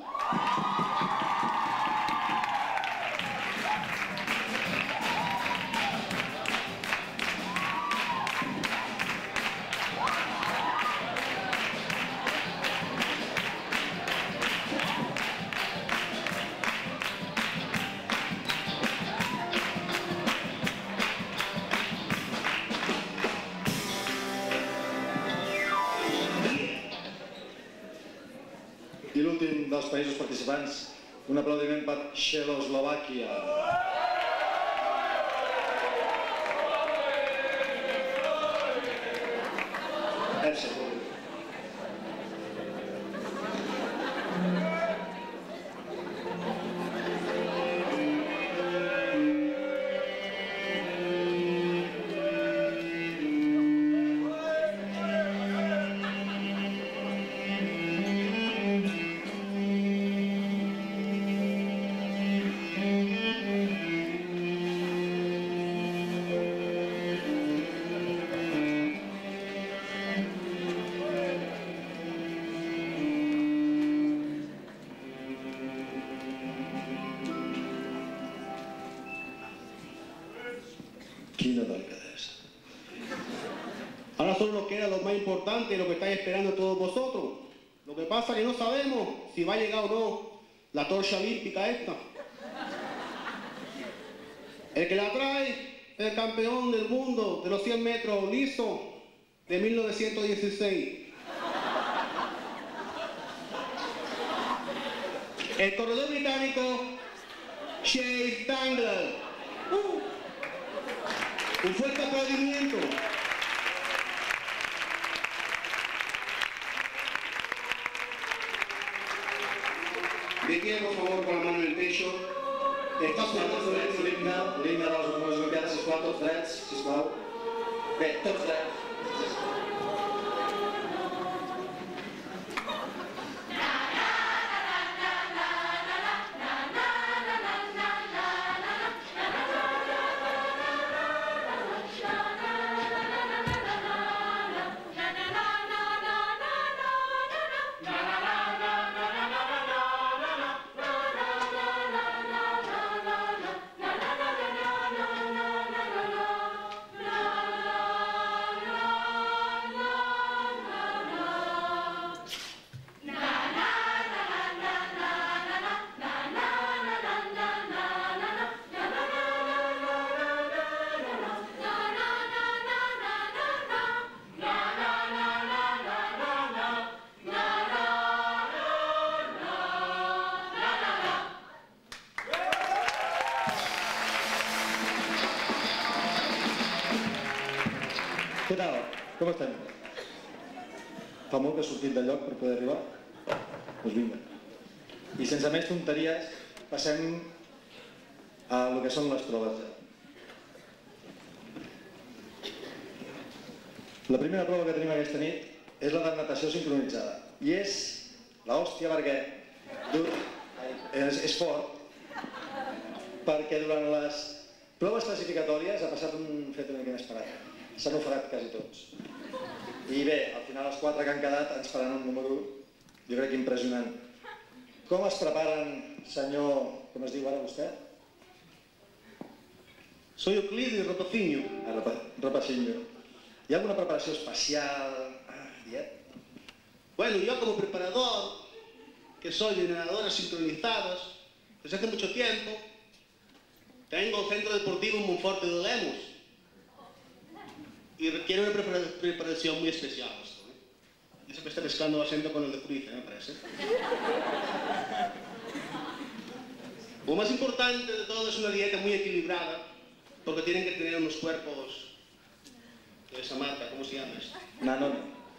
I l'últim dels països participants, un aplaudiment per Txecoslovàquia. Quina delicadesa. Ahora solo nos queda lo más importante, lo que estáis esperando todos vosotros. Lo que pasa es que no sabemos si va a llegar o no la torcha olímpica esta. El que la trae es el campeón del mundo de los cien metros lisos de mil novecientos dieciséis. El corredor británico Chase Dangler. Uh, un fuerte aplaudimiento. De pie, por favor, con la mano en el pecho. Estàs tots drets, l'himne, l'himne de les Joves Olimpiades, sisplau, tots drets, sisplau. Bé, tots drets. Què tal? Com estem? Fa molt que he sortit del lloc per poder arribar? Doncs vinga. I sense més tonteries, passem a el que són les proves ja. La primera prova que tenim aquesta nit és la de natació sincronitzada. I és l'hòstia perquè és fort, perquè durant les proves classificatòries ha passat un fet una mica inesperat. S'han ofegat quasi tots. I bé, al final els quatre que han quedat ens faran un número, jo crec, impressionant. Com es preparen, senyor, com es diu ara vostè? Soy Euclides Rapacinho. Ah, Rapacinho. Hi ha alguna preparació especial? Ah, diet? Bueno, yo como preparador, que soy de nadadoras sincronizadas, desde hace mucho tiempo, tengo el Centro Deportivo en Monforte de Lemos. Y requiere una preparación muy especial esto, ¿eh? Eso que está mezclando acento con el de Cruz, ¿eh? Me parece. Lo más importante de todo es una dieta muy equilibrada, porque tienen que tener unos cuerpos de esa marca, ¿cómo se llama esto? Nanone.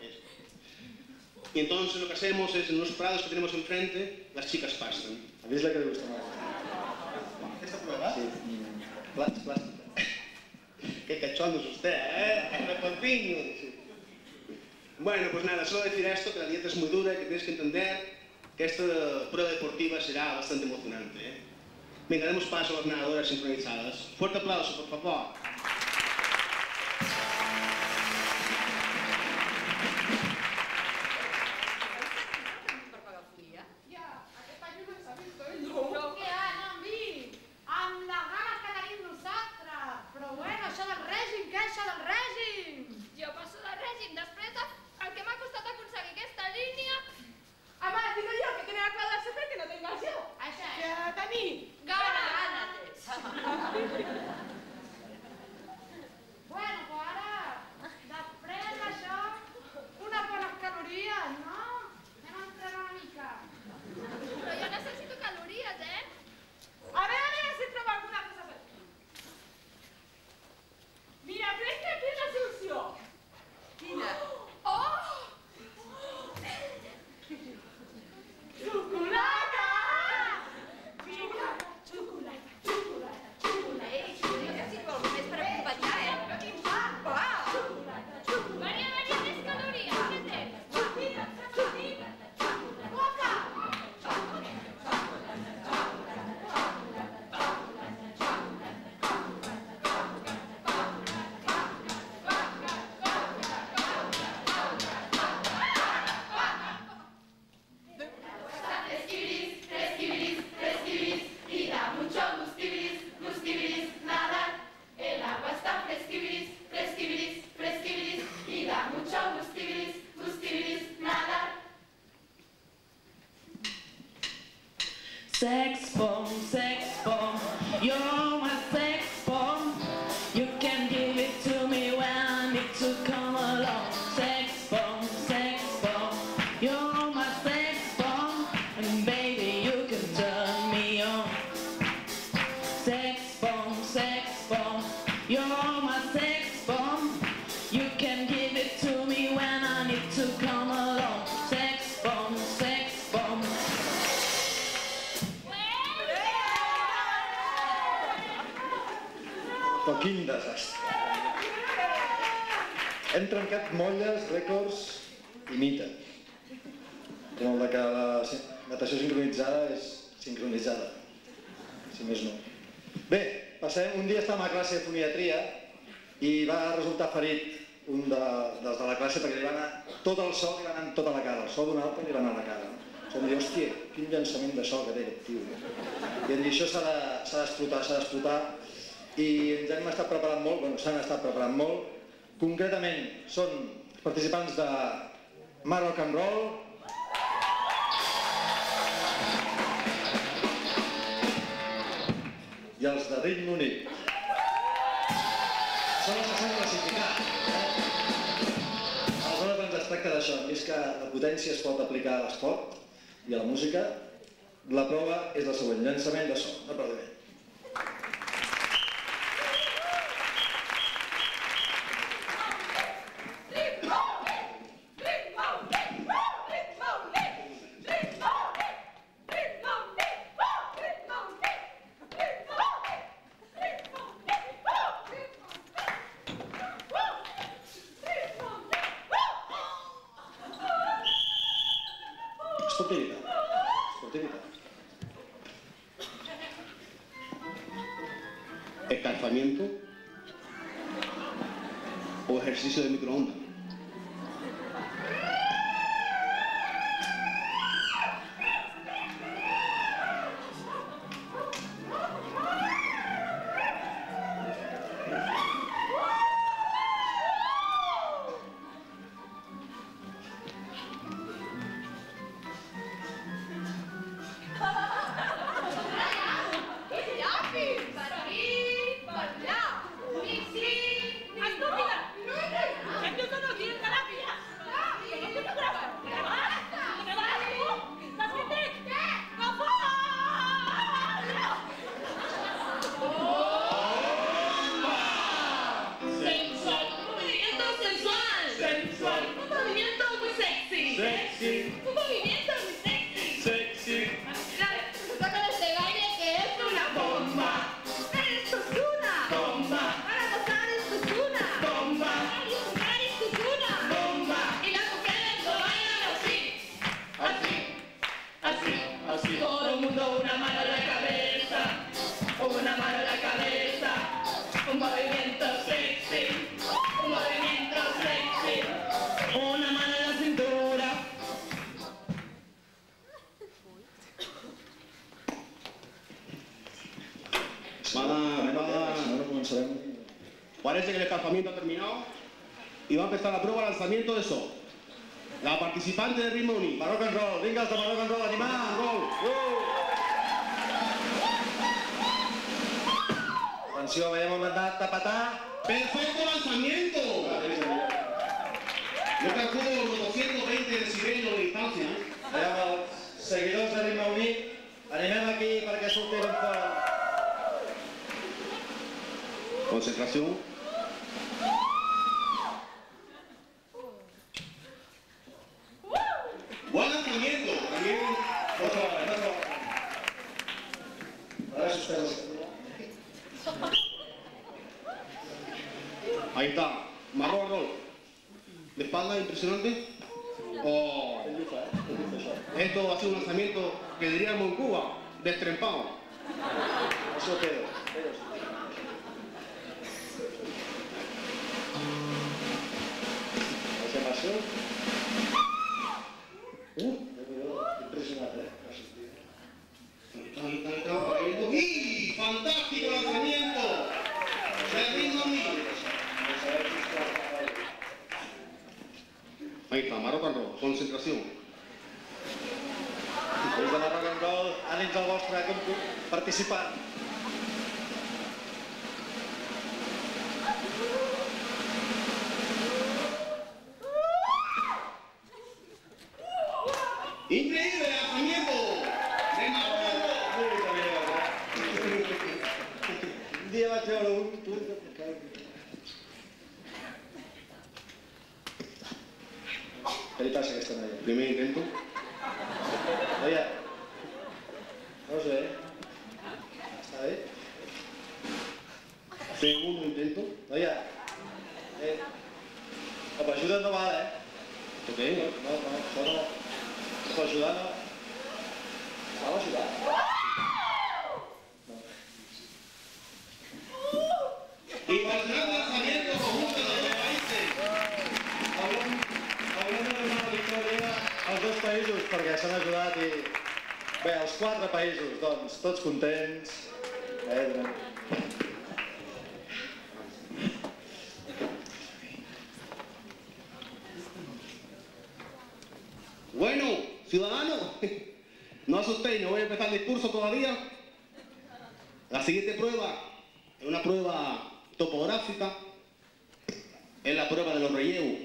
Y entonces lo que hacemos es, en los prados que tenemos enfrente, las chicas pastan. ¿Habéis la que le gusta más? ¿Esta prueba? Sí, plástica. Qué cachondo es usted, ¿eh? Rapacinho. Bueno, pues nada, solo decir esto, que la dieta es muy dura y que tienes que entender que esta prueba deportiva será bastante emocionante, ¿eh? Venga, demos paso a las nadadoras sincronizadas. Fuerte aplauso, por favor. Sex bomb, sex bomb, you're my sex bomb. You can give it to me when I need to come along. Sex bomb, sex bomb, you're my sex bomb, and baby you can turn me on. Sex bomb, sex bomb, you're my sex bomb. You can give it to me when I need to come along. Sex bomb, sex bomb. Però quin desastre. Hem trencat molles, rècords i mita. Com el de que la natació sincronitzada és sincronitzada, si més no. Bé, passem, un dia estàvem a classe de foniatria i va resultar ferit un de, dels de la classe perquè li va anar tot el so, li va anar tota la cara, el so d'un altre li va anar a la cara. Som dir, hòstia, quin llançament de so que té aquest tio. I em dir, això s'ha d'explotar, s'ha d'explotar. I ens hem estat preparant molt, bueno, s'han estat preparant molt. Concretament, són participants de Mar Rock and Roll, i els de Ritme Unit. Són els que s'han classificat. Aleshores ens es tracta d'això, és que la potència es pot aplicar a l'esport i a la música. La prova és la següent, llançament de so, un aplaudiment. Sportividad. Sportividad. Escalfamiento o ejercicio de microondas. Parece que el escalfamiento ha terminado y va a empezar la prueba de lanzamiento de so. La participante de Ritme Unit. Mar Rock and Roll, vinga, els de Mar Rock and Roll, animar! Roll! Atenció, veiem el mandat, tapatà. ¡Perfecto lanzamiento! Yo calculo unos doscientos veinte decibelios de distancia. Veiem els seguidors de Ritme Unit. Animem aquí perquè surtin fort. Concentración. Buen lanzamiento. También, por favor, por favor. Ahora ustedes. Ahí está. Marrón, roll. De espalda, impresionante. Oh. Esto va a ser un lanzamiento que diríamos en Cuba, destrempado. Eso quedó. Uh, impresionante, ¿eh? ¡Y fantástico lanzamiento! ¡El Ritme Unit! Ahí está, Mar Rock and Roll, concentración. Veis de Mar rock and roll, ànims al vostre participant. ¡Increíble lanzamiento! ¡De Mauro! Un dia vaig veure un... Què li passa a aquesta noia? Primer intento. Noia, no sé. Està bé? Segundo intento. Noia, eh, amb ajuda no val, eh? ¿Esto qué es? No, no, això no. Amb ajudar no. Val ajudar? Y para el gran lanzamiento conjunto de los dos países. Haurem de donar la victòria als dos països perquè s'han ajudat i... Bé, els quatre països, doncs, tots contents. Eh, Bueno, ciudadanos, no asustéis, no voy a empezar el discurso todavía. La siguiente prueba es una prueba topográfica, es la prueba de los relleos.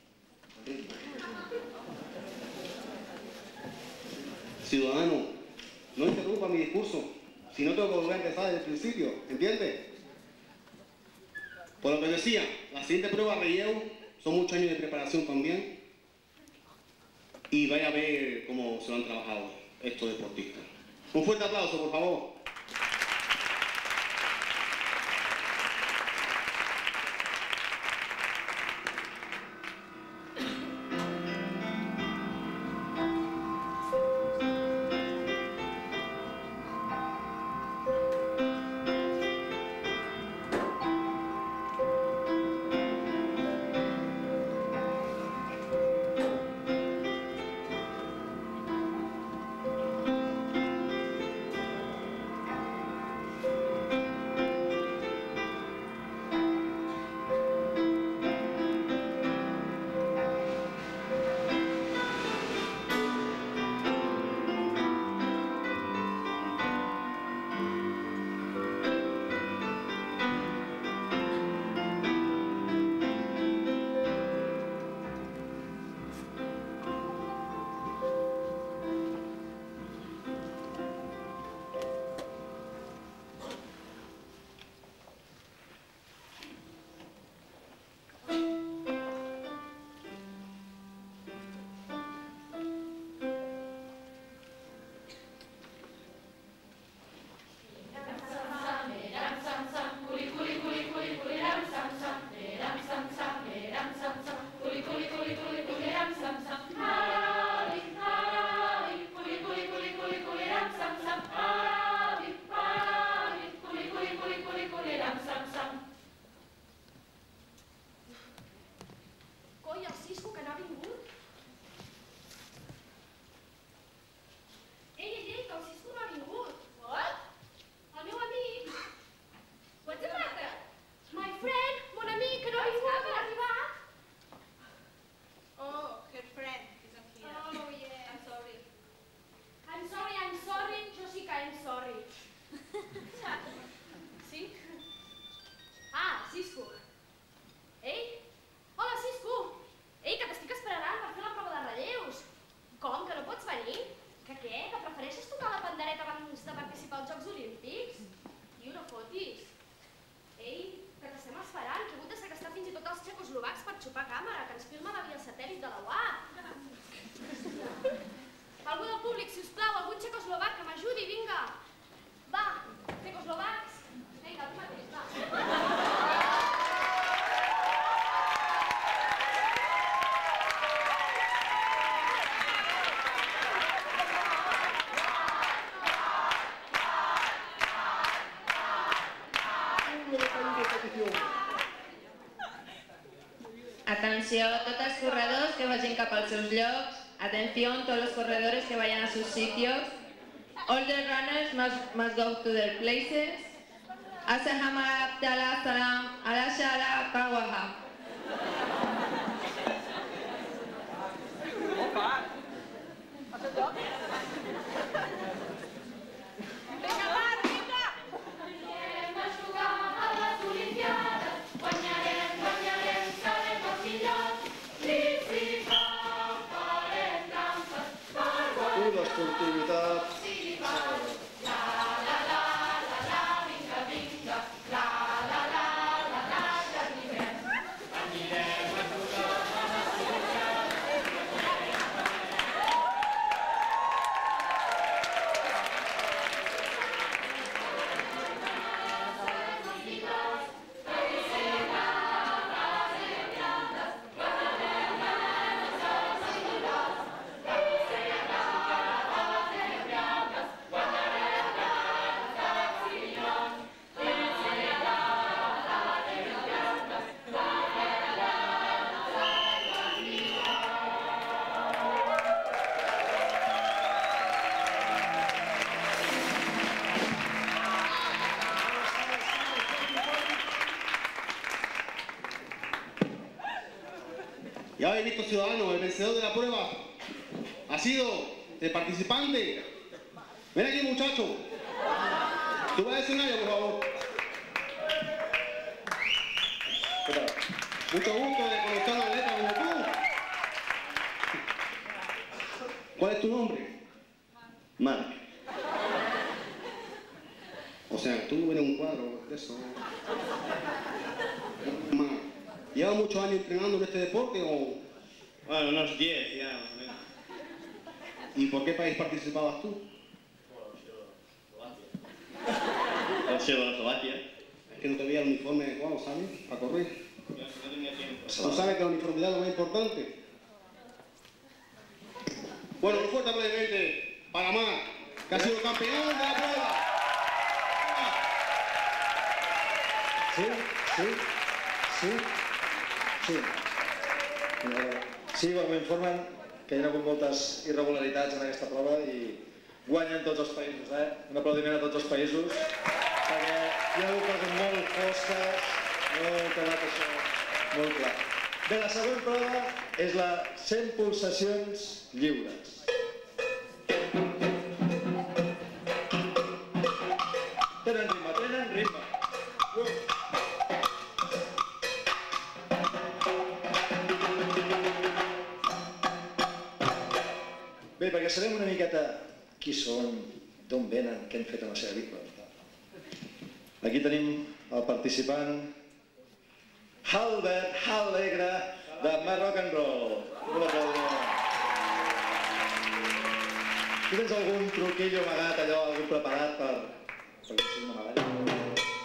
Ciudadano, no interrumpa mi discurso, si no tengo que volver a empezar desde el principio, ¿entiende? Por lo que decía, la siguiente prueba de relleno son muchos años de preparación también. Y vaya a ver cómo se lo han trabajado estos deportistas. Un fuerte aplauso, por favor. Atenció, tots els corredors que vagin cap als seus llocs. Atención, todos los corredores que vayan a sus sitios. All the runners must, must go to their places. Assalamu Abdallah Salam Ala Shala Kawaha. Opa! he visto ciudadano, el vencedor de la prueba ha sido el participante. Ven aquí, muchacho. Tú vas al escenario, por favor. Mucho gusto de conocer a una atleta como tú. ¿Cuál es tu nombre? Marc. O sea, tú eres un cuadro de eso. Marc. ¿Llevas muchos años entrenando en este deporte o...? Bueno, unos diez ya, más o menos. ¿Y por qué país participabas tú? Por Checoslovaquia. Es que no te veía el uniforme adecuado, ¿sabes? A correr. Yo no tenía tiempo. ¿Tú sabes que la uniformidad es lo más importante? Bueno, un fuerte aplauso para Marc, que ha sido campeón de la prueba. Sí, sí, sí, sí. Sí, m'informen que hi ha hagut moltes irregularitats en aquesta prova i guanyen tots els països, eh? Un aplaudiment a tots els països, perquè hi ha hagut coses molt fosques, no he quedat això molt clar. Bé, la següent prova és la cent pulsacions lliures. Tenen ritme, tenen ritme. Bé, perquè sabem una miqueta qui són, d'on venen, què han fet en la seva vida. Aquí tenim el participant Albert Alegre de Mar Rock and Roll. Un aplaudiment. Tu tens algun truquillo amagat, allò, algun preparat per aconseguir una medalla?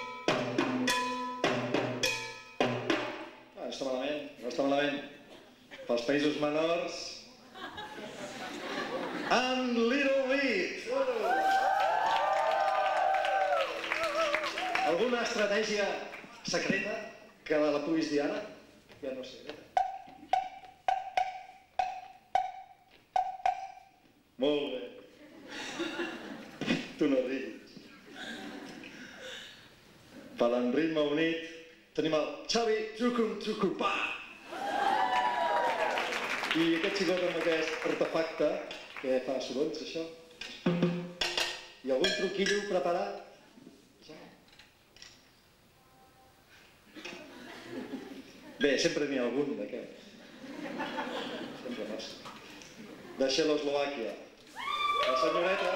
No està malament, no està malament. Pels països menors... And Little League. Alguna estratègia secreta que la puguis dir ara? Ja no sé. Molt bé. Tu no riguis. Per en ritme unit tenim el Xavi Trucum Trucupà. I aquest xicot amb aquest artefacte que fa sorolls, això. I algun truquillo preparat? Bé, sempre n'hi ha algun d'aquests. Sempre passa. De Txecoslovàquia. La senyoreta...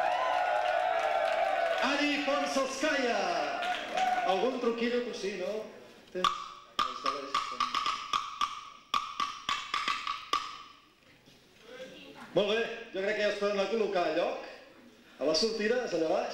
Ari Fonsalskaya! Algun truquillo tu sí, no? Tens... Molt bé, jo crec que ja es poden col·locar a lloc. A les sortides, allà baix.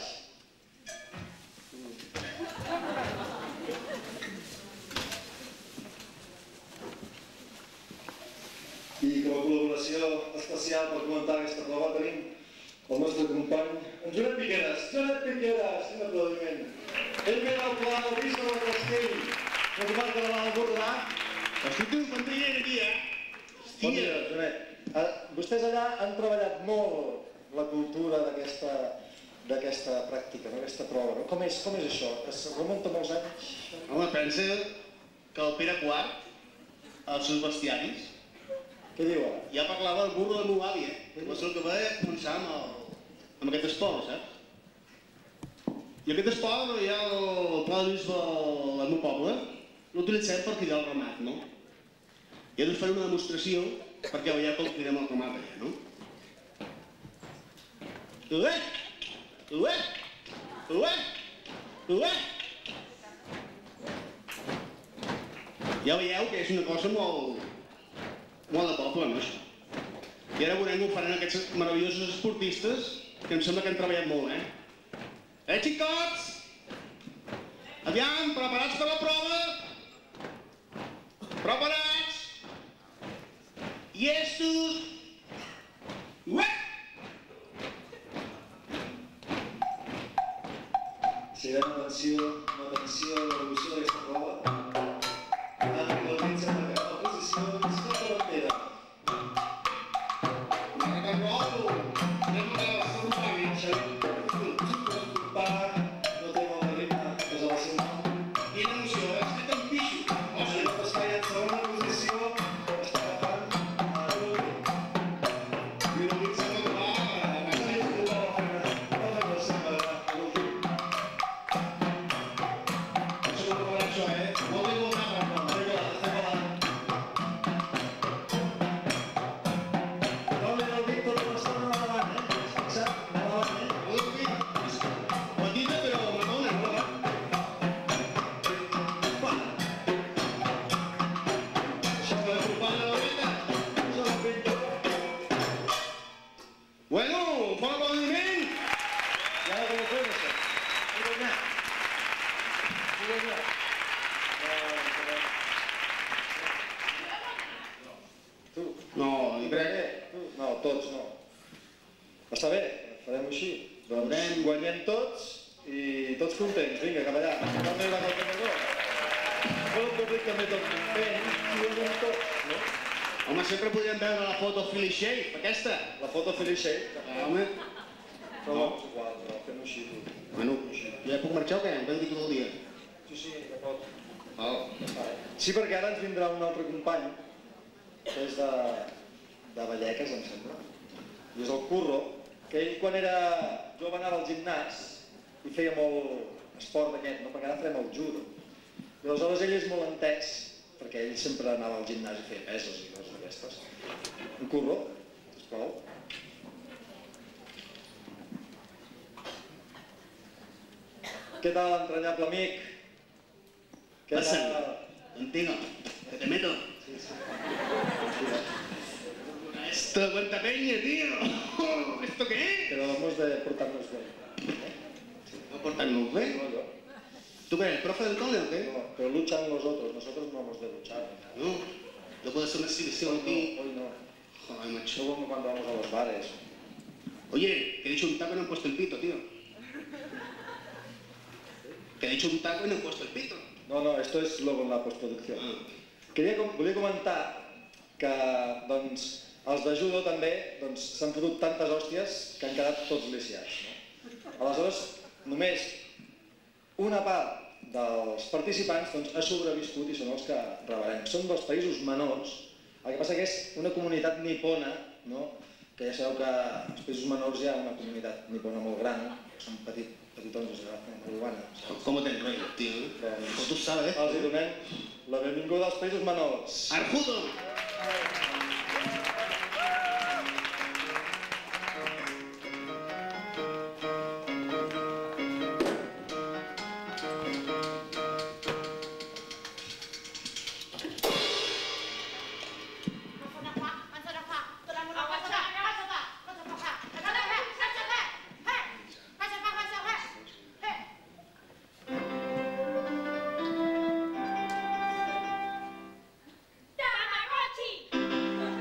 I com a col·laboració especial per comentar aquesta prova tenim el nostre company, en Jonet Piqueras. Jonet Piqueras, un aplaudiment. Ell ve del Pla del Bisbe del Castell, la comarca de l'Empordà. Hosti, tu, quanta gent aquí, eh? Bon dia, Jonet. Vostès allà han treballat molt la cultura d'aquesta pràctica, d'aquesta prova. Com és això? Es remunta molts anys? Home, pensa que el Pere quart, als seus bestiaris, què diu? Ja parlava el burro de la meva àvia. Va ser el que va començar amb aquest esport, saps? I aquest esport, ja el Pla de Bisbe del meu poble, l'utilitzem per cridar el ramat, no? I ara us faré una demostració perquè veieu com cridem el ramat allà, no? Ué! Ué! Ué! Ué! Ja veieu que és una cosa molt... molt de poble, no, això? I ara veurem com ho faran aquests meravellosos esportistes que em sembla que han treballat molt, eh? Eh, xicots! Aviam, preparats per la prova? Preparats? Llestos? Ué! Si hi ha atenció, una atenció a l'evolució d'aquesta prova, en realitza la posició és tota la bandera. Quina emoció, és que t'empixo. O sigui, es feia en segona posició, està agafant Flemison. He guanyat. He guanyat. Tu? No, i crec... No, tots no. Està bé, farem així. Doncs guanyem tots i tots contents. Vinga, cap allà. No hi va el tenedor. Tot el públic també tot content i guanyem tots, no? Home, sempre podríem veure la foto Philly Shape, aquesta. La foto Philly Shape? Home. Però és igual, però fem així. Bueno, ja puc marxar o què? Em veu dir tot el dia. Sí, sí, ja pot. Sí, perquè ara ens vindrà un altre company, que és de, de Vallecas, em sembla. I és el Curro, que ell quan era jove anava al gimnàs i feia molt esport d'aquest, no? Perquè ara farem el judo. I aleshores ell és molt entès, perquè ell sempre anava al gimnàs i feia pesos i coses d'aquestes. Un Curro, sisplau. Què tal, entranyable amic? Què Passa, tal? contigo, que te meto. Sí, sí. Esto de cuenta peña, tío. ¿Esto qué es? Pero hemos de portarnos bien. ¿No portarnos bien? No, yo. ¿Tú qué eres, el profe del cole o qué? No, pero luchan los otros, nosotros no hemos de luchar. No, no puede ser una exhibición Hoy aquí. no, hoy no. Joder, macho. No como cuando vamos a los bares. Oye, que he dicho un taco y no han puesto el pito, tío. Que he dicho un taco y no han puesto el pito. No, no, esto es luego en la postproducción. Ah. Queria, com- volia comentar que, doncs, els de judo també doncs, s'han fotut tantes hòsties que han quedat tots lisiats. No? Aleshores, només una part dels participants doncs, ha sobreviscut i són els que rebarem. Són dels països menors, el que passa que és una comunitat nipona, no? Que ja sabeu que als països menors hi ha una comunitat nipona molt gran, que són petit, petitons, es agafen la marihuana. ¿Cómo te enrollas, tío? Pues tú sabes. Els hi donem la benvinguda als països menors. ¡Arjudo! Tamagotchi!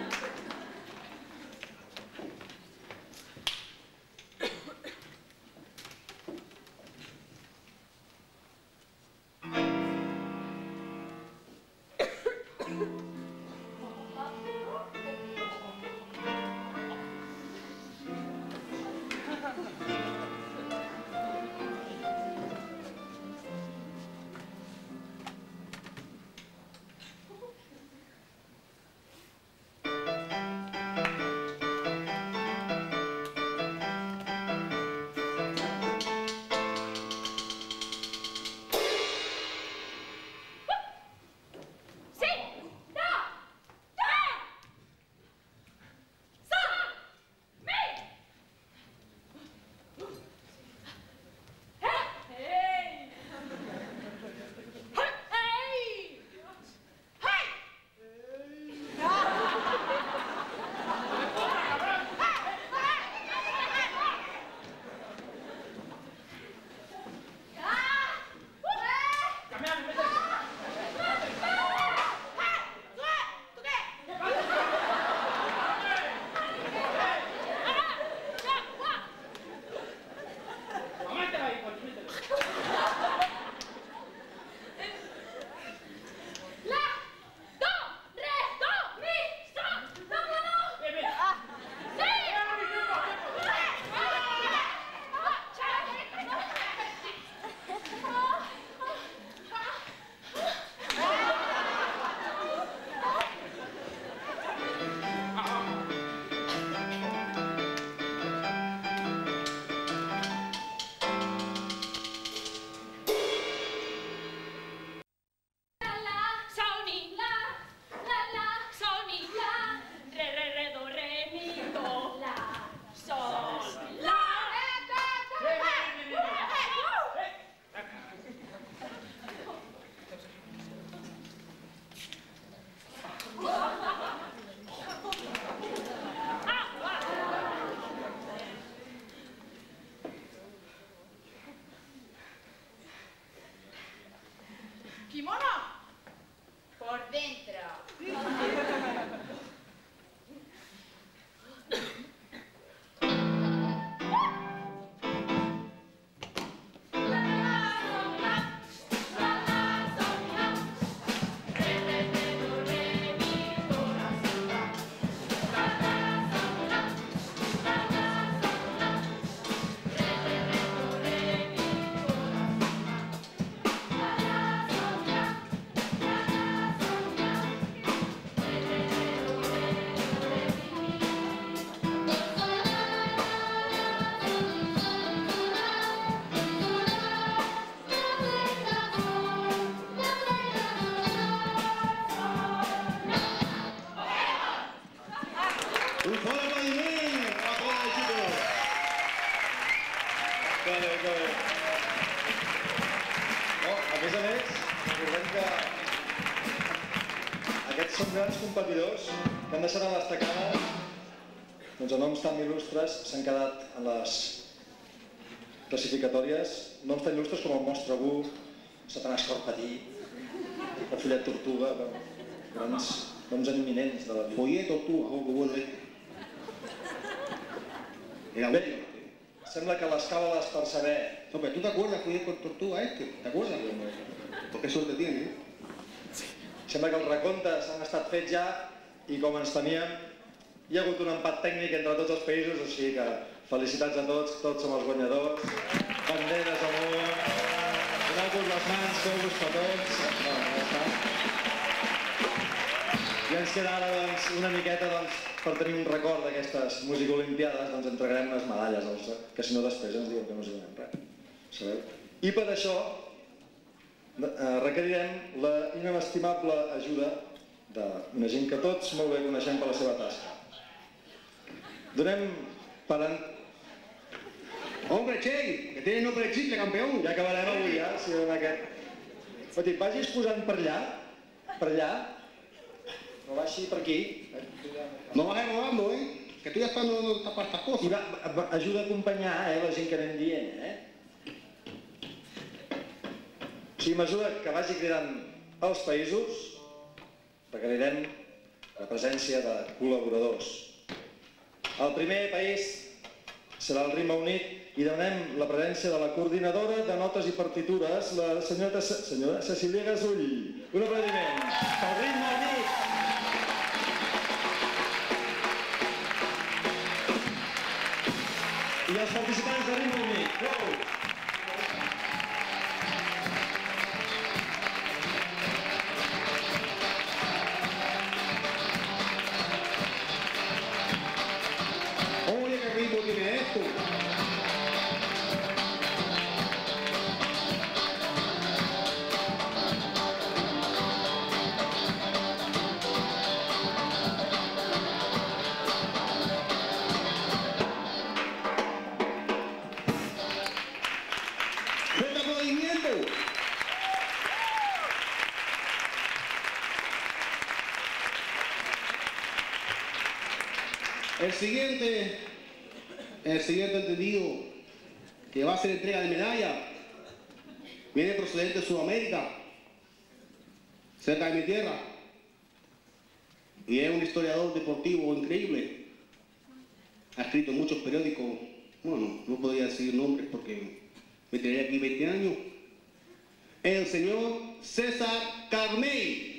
que bé. A més a més, recordem que aquests són grans competidors que han deixat en l'estacada doncs a noms tan il·lustres s'han quedat en les classificatòries, noms tan il·lustres com el Monstre Bu, Satanàs Corpatí, el Follet Tortuga, grans noms eminents de la vida. Follet Tortuga, oh, que bueno, eh? Era Bé, sembla que les càbales per saber... No, pero tú te acuerdas, Follet Tortuga este, ¿te acuerdas? Porque suerte tiene, eh? Sembla que els recomptes han estat fets ja i com ens temíem, hi ha hagut un empat tècnic entre tots els països, o sigui que felicitats a tots, tots som els guanyadors, banderes amunt, doneu-vos les mans, feu-vos petons, no, ja està. I ens queda ara doncs, una miqueta doncs, per tenir un record d'aquestes musicolimpiades, doncs entregarem unes medalles, als, que si no després ens diuen que no us donem res, sabeu? I per això eh, requerirem la inestimable ajuda d'una gent que tots molt bé coneixem per la seva tasca. Donem per... En... Hombre, Che, que tienes nombre de chicle, campeón. Ja acabarem avui, ja, si dona aquest... Vull dir, vagis posant per allà, per allà, no baixi per aquí. No vayas rodando, eh, que tú ya estás no, no, para estas cosas. I va, va, ajuda a acompanyar eh, la gent que anem dient, eh? O sigui, a mesura que vagi cridant els països, requerirem la presència de col·laboradors. El primer país serà el Regne Unit i demanem la presència de la coordinadora de notes i partitures, la senyora, senyora Cecília Gasull. Un aplaudiment pel Regne Unit. I els participants del Regne Unit. Bravo! Oye, qué ritmo tiene esto. ¡Fuerte aplaudimiento! El siguiente, el siguiente entendido que va a hacer entrega de medalla viene procedente de Sudamérica, cerca de mi tierra, y es un historiador deportivo increíble. Ha escrito en muchos periódicos, bueno, no podría decir nombres porque me tendría aquí veinte años. El señor César Carmey.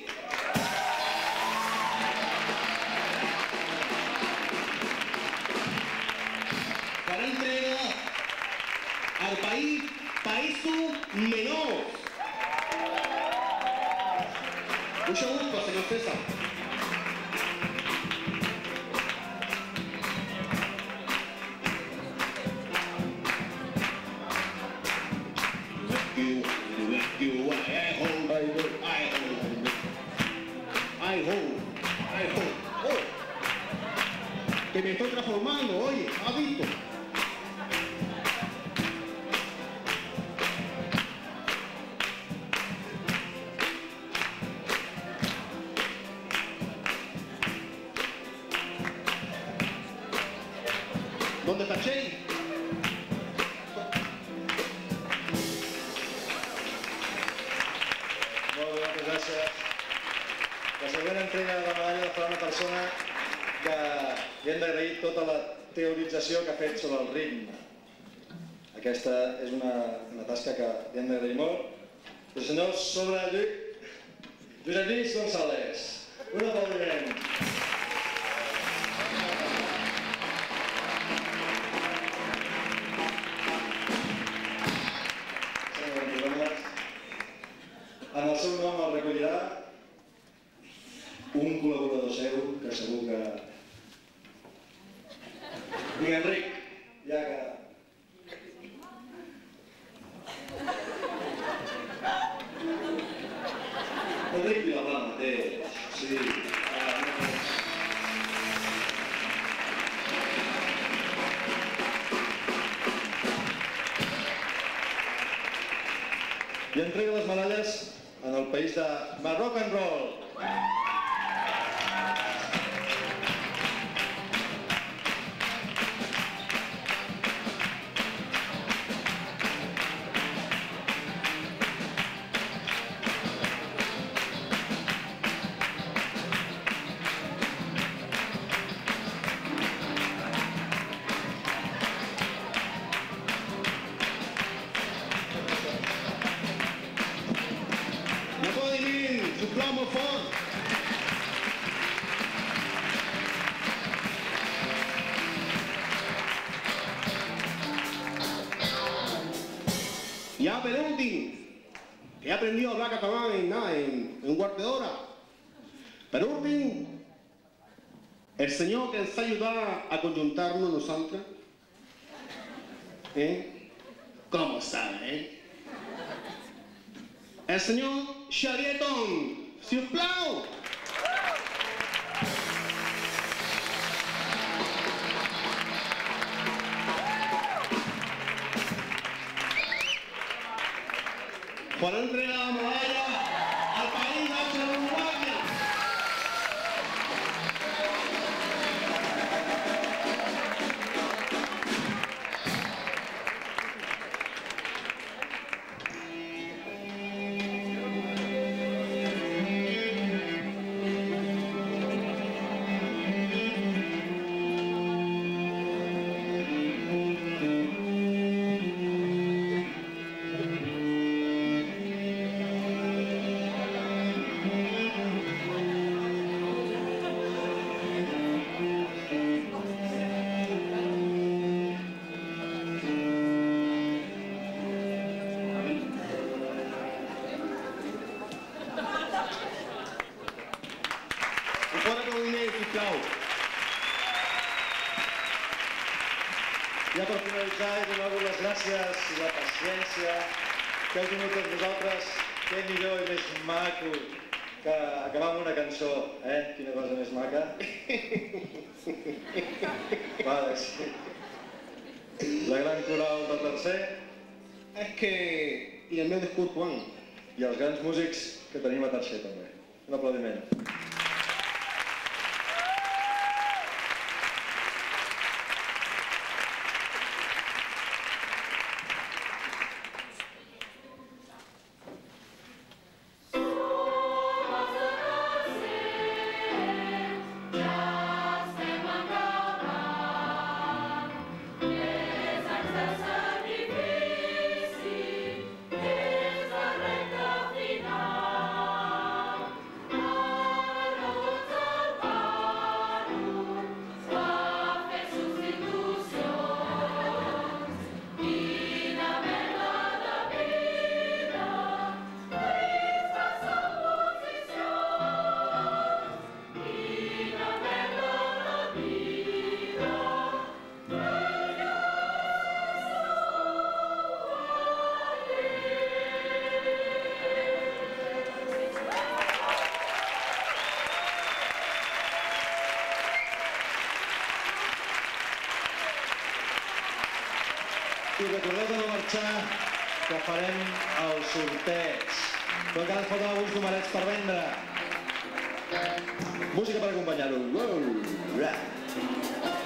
Para entrega al país Paísu Menor. Mucho gusto, señor César. Que me estoy transformando, oye, ¿has visto? ¿Dónde está Che? Molt bé, moltes gràcies. La següent entrega de la medalla la farà una persona que li hem d'agrair tota la teorització que ha fet sobre el ritme. Aquesta és una, una tasca que li hem d'agrair molt. El senyor sobre Lluc, Josep Lluís González. Un aplaudiment. En el seu nom el recollirà un col·laborador seu que segur que... Vinga, Enric, ja que... Enric Vilaplana mateix, sí. i entrega les medalles en el país de Rock and Roll. Ya per últim, que he aprendido a hablar catalán en, nada, en, en un cuarto de hora. Per últim, el senyor que ens ha ajudat a conjuntar-nos nosaltres, eh? Com sabe, eh? El senyor Xavier Tom, si us plau! Por entregar la medalla al país de Checoslovaquia. Ja per finalitzar, he donat les gràcies i la paciència que heu tingut tots vosaltres. Què millor i més maco que acabar amb una cançó, eh? Quina cosa més maca. Vale, sí. La gran coral del tercer. És que... i el meu discurs, Juan. I els grans músics que tenim a tercer, també. Un aplaudiment. I recordeu de no marxar, que farem el sorteig. Però encara ens falten alguns numerets per vendre. Música per acompanyar-ho.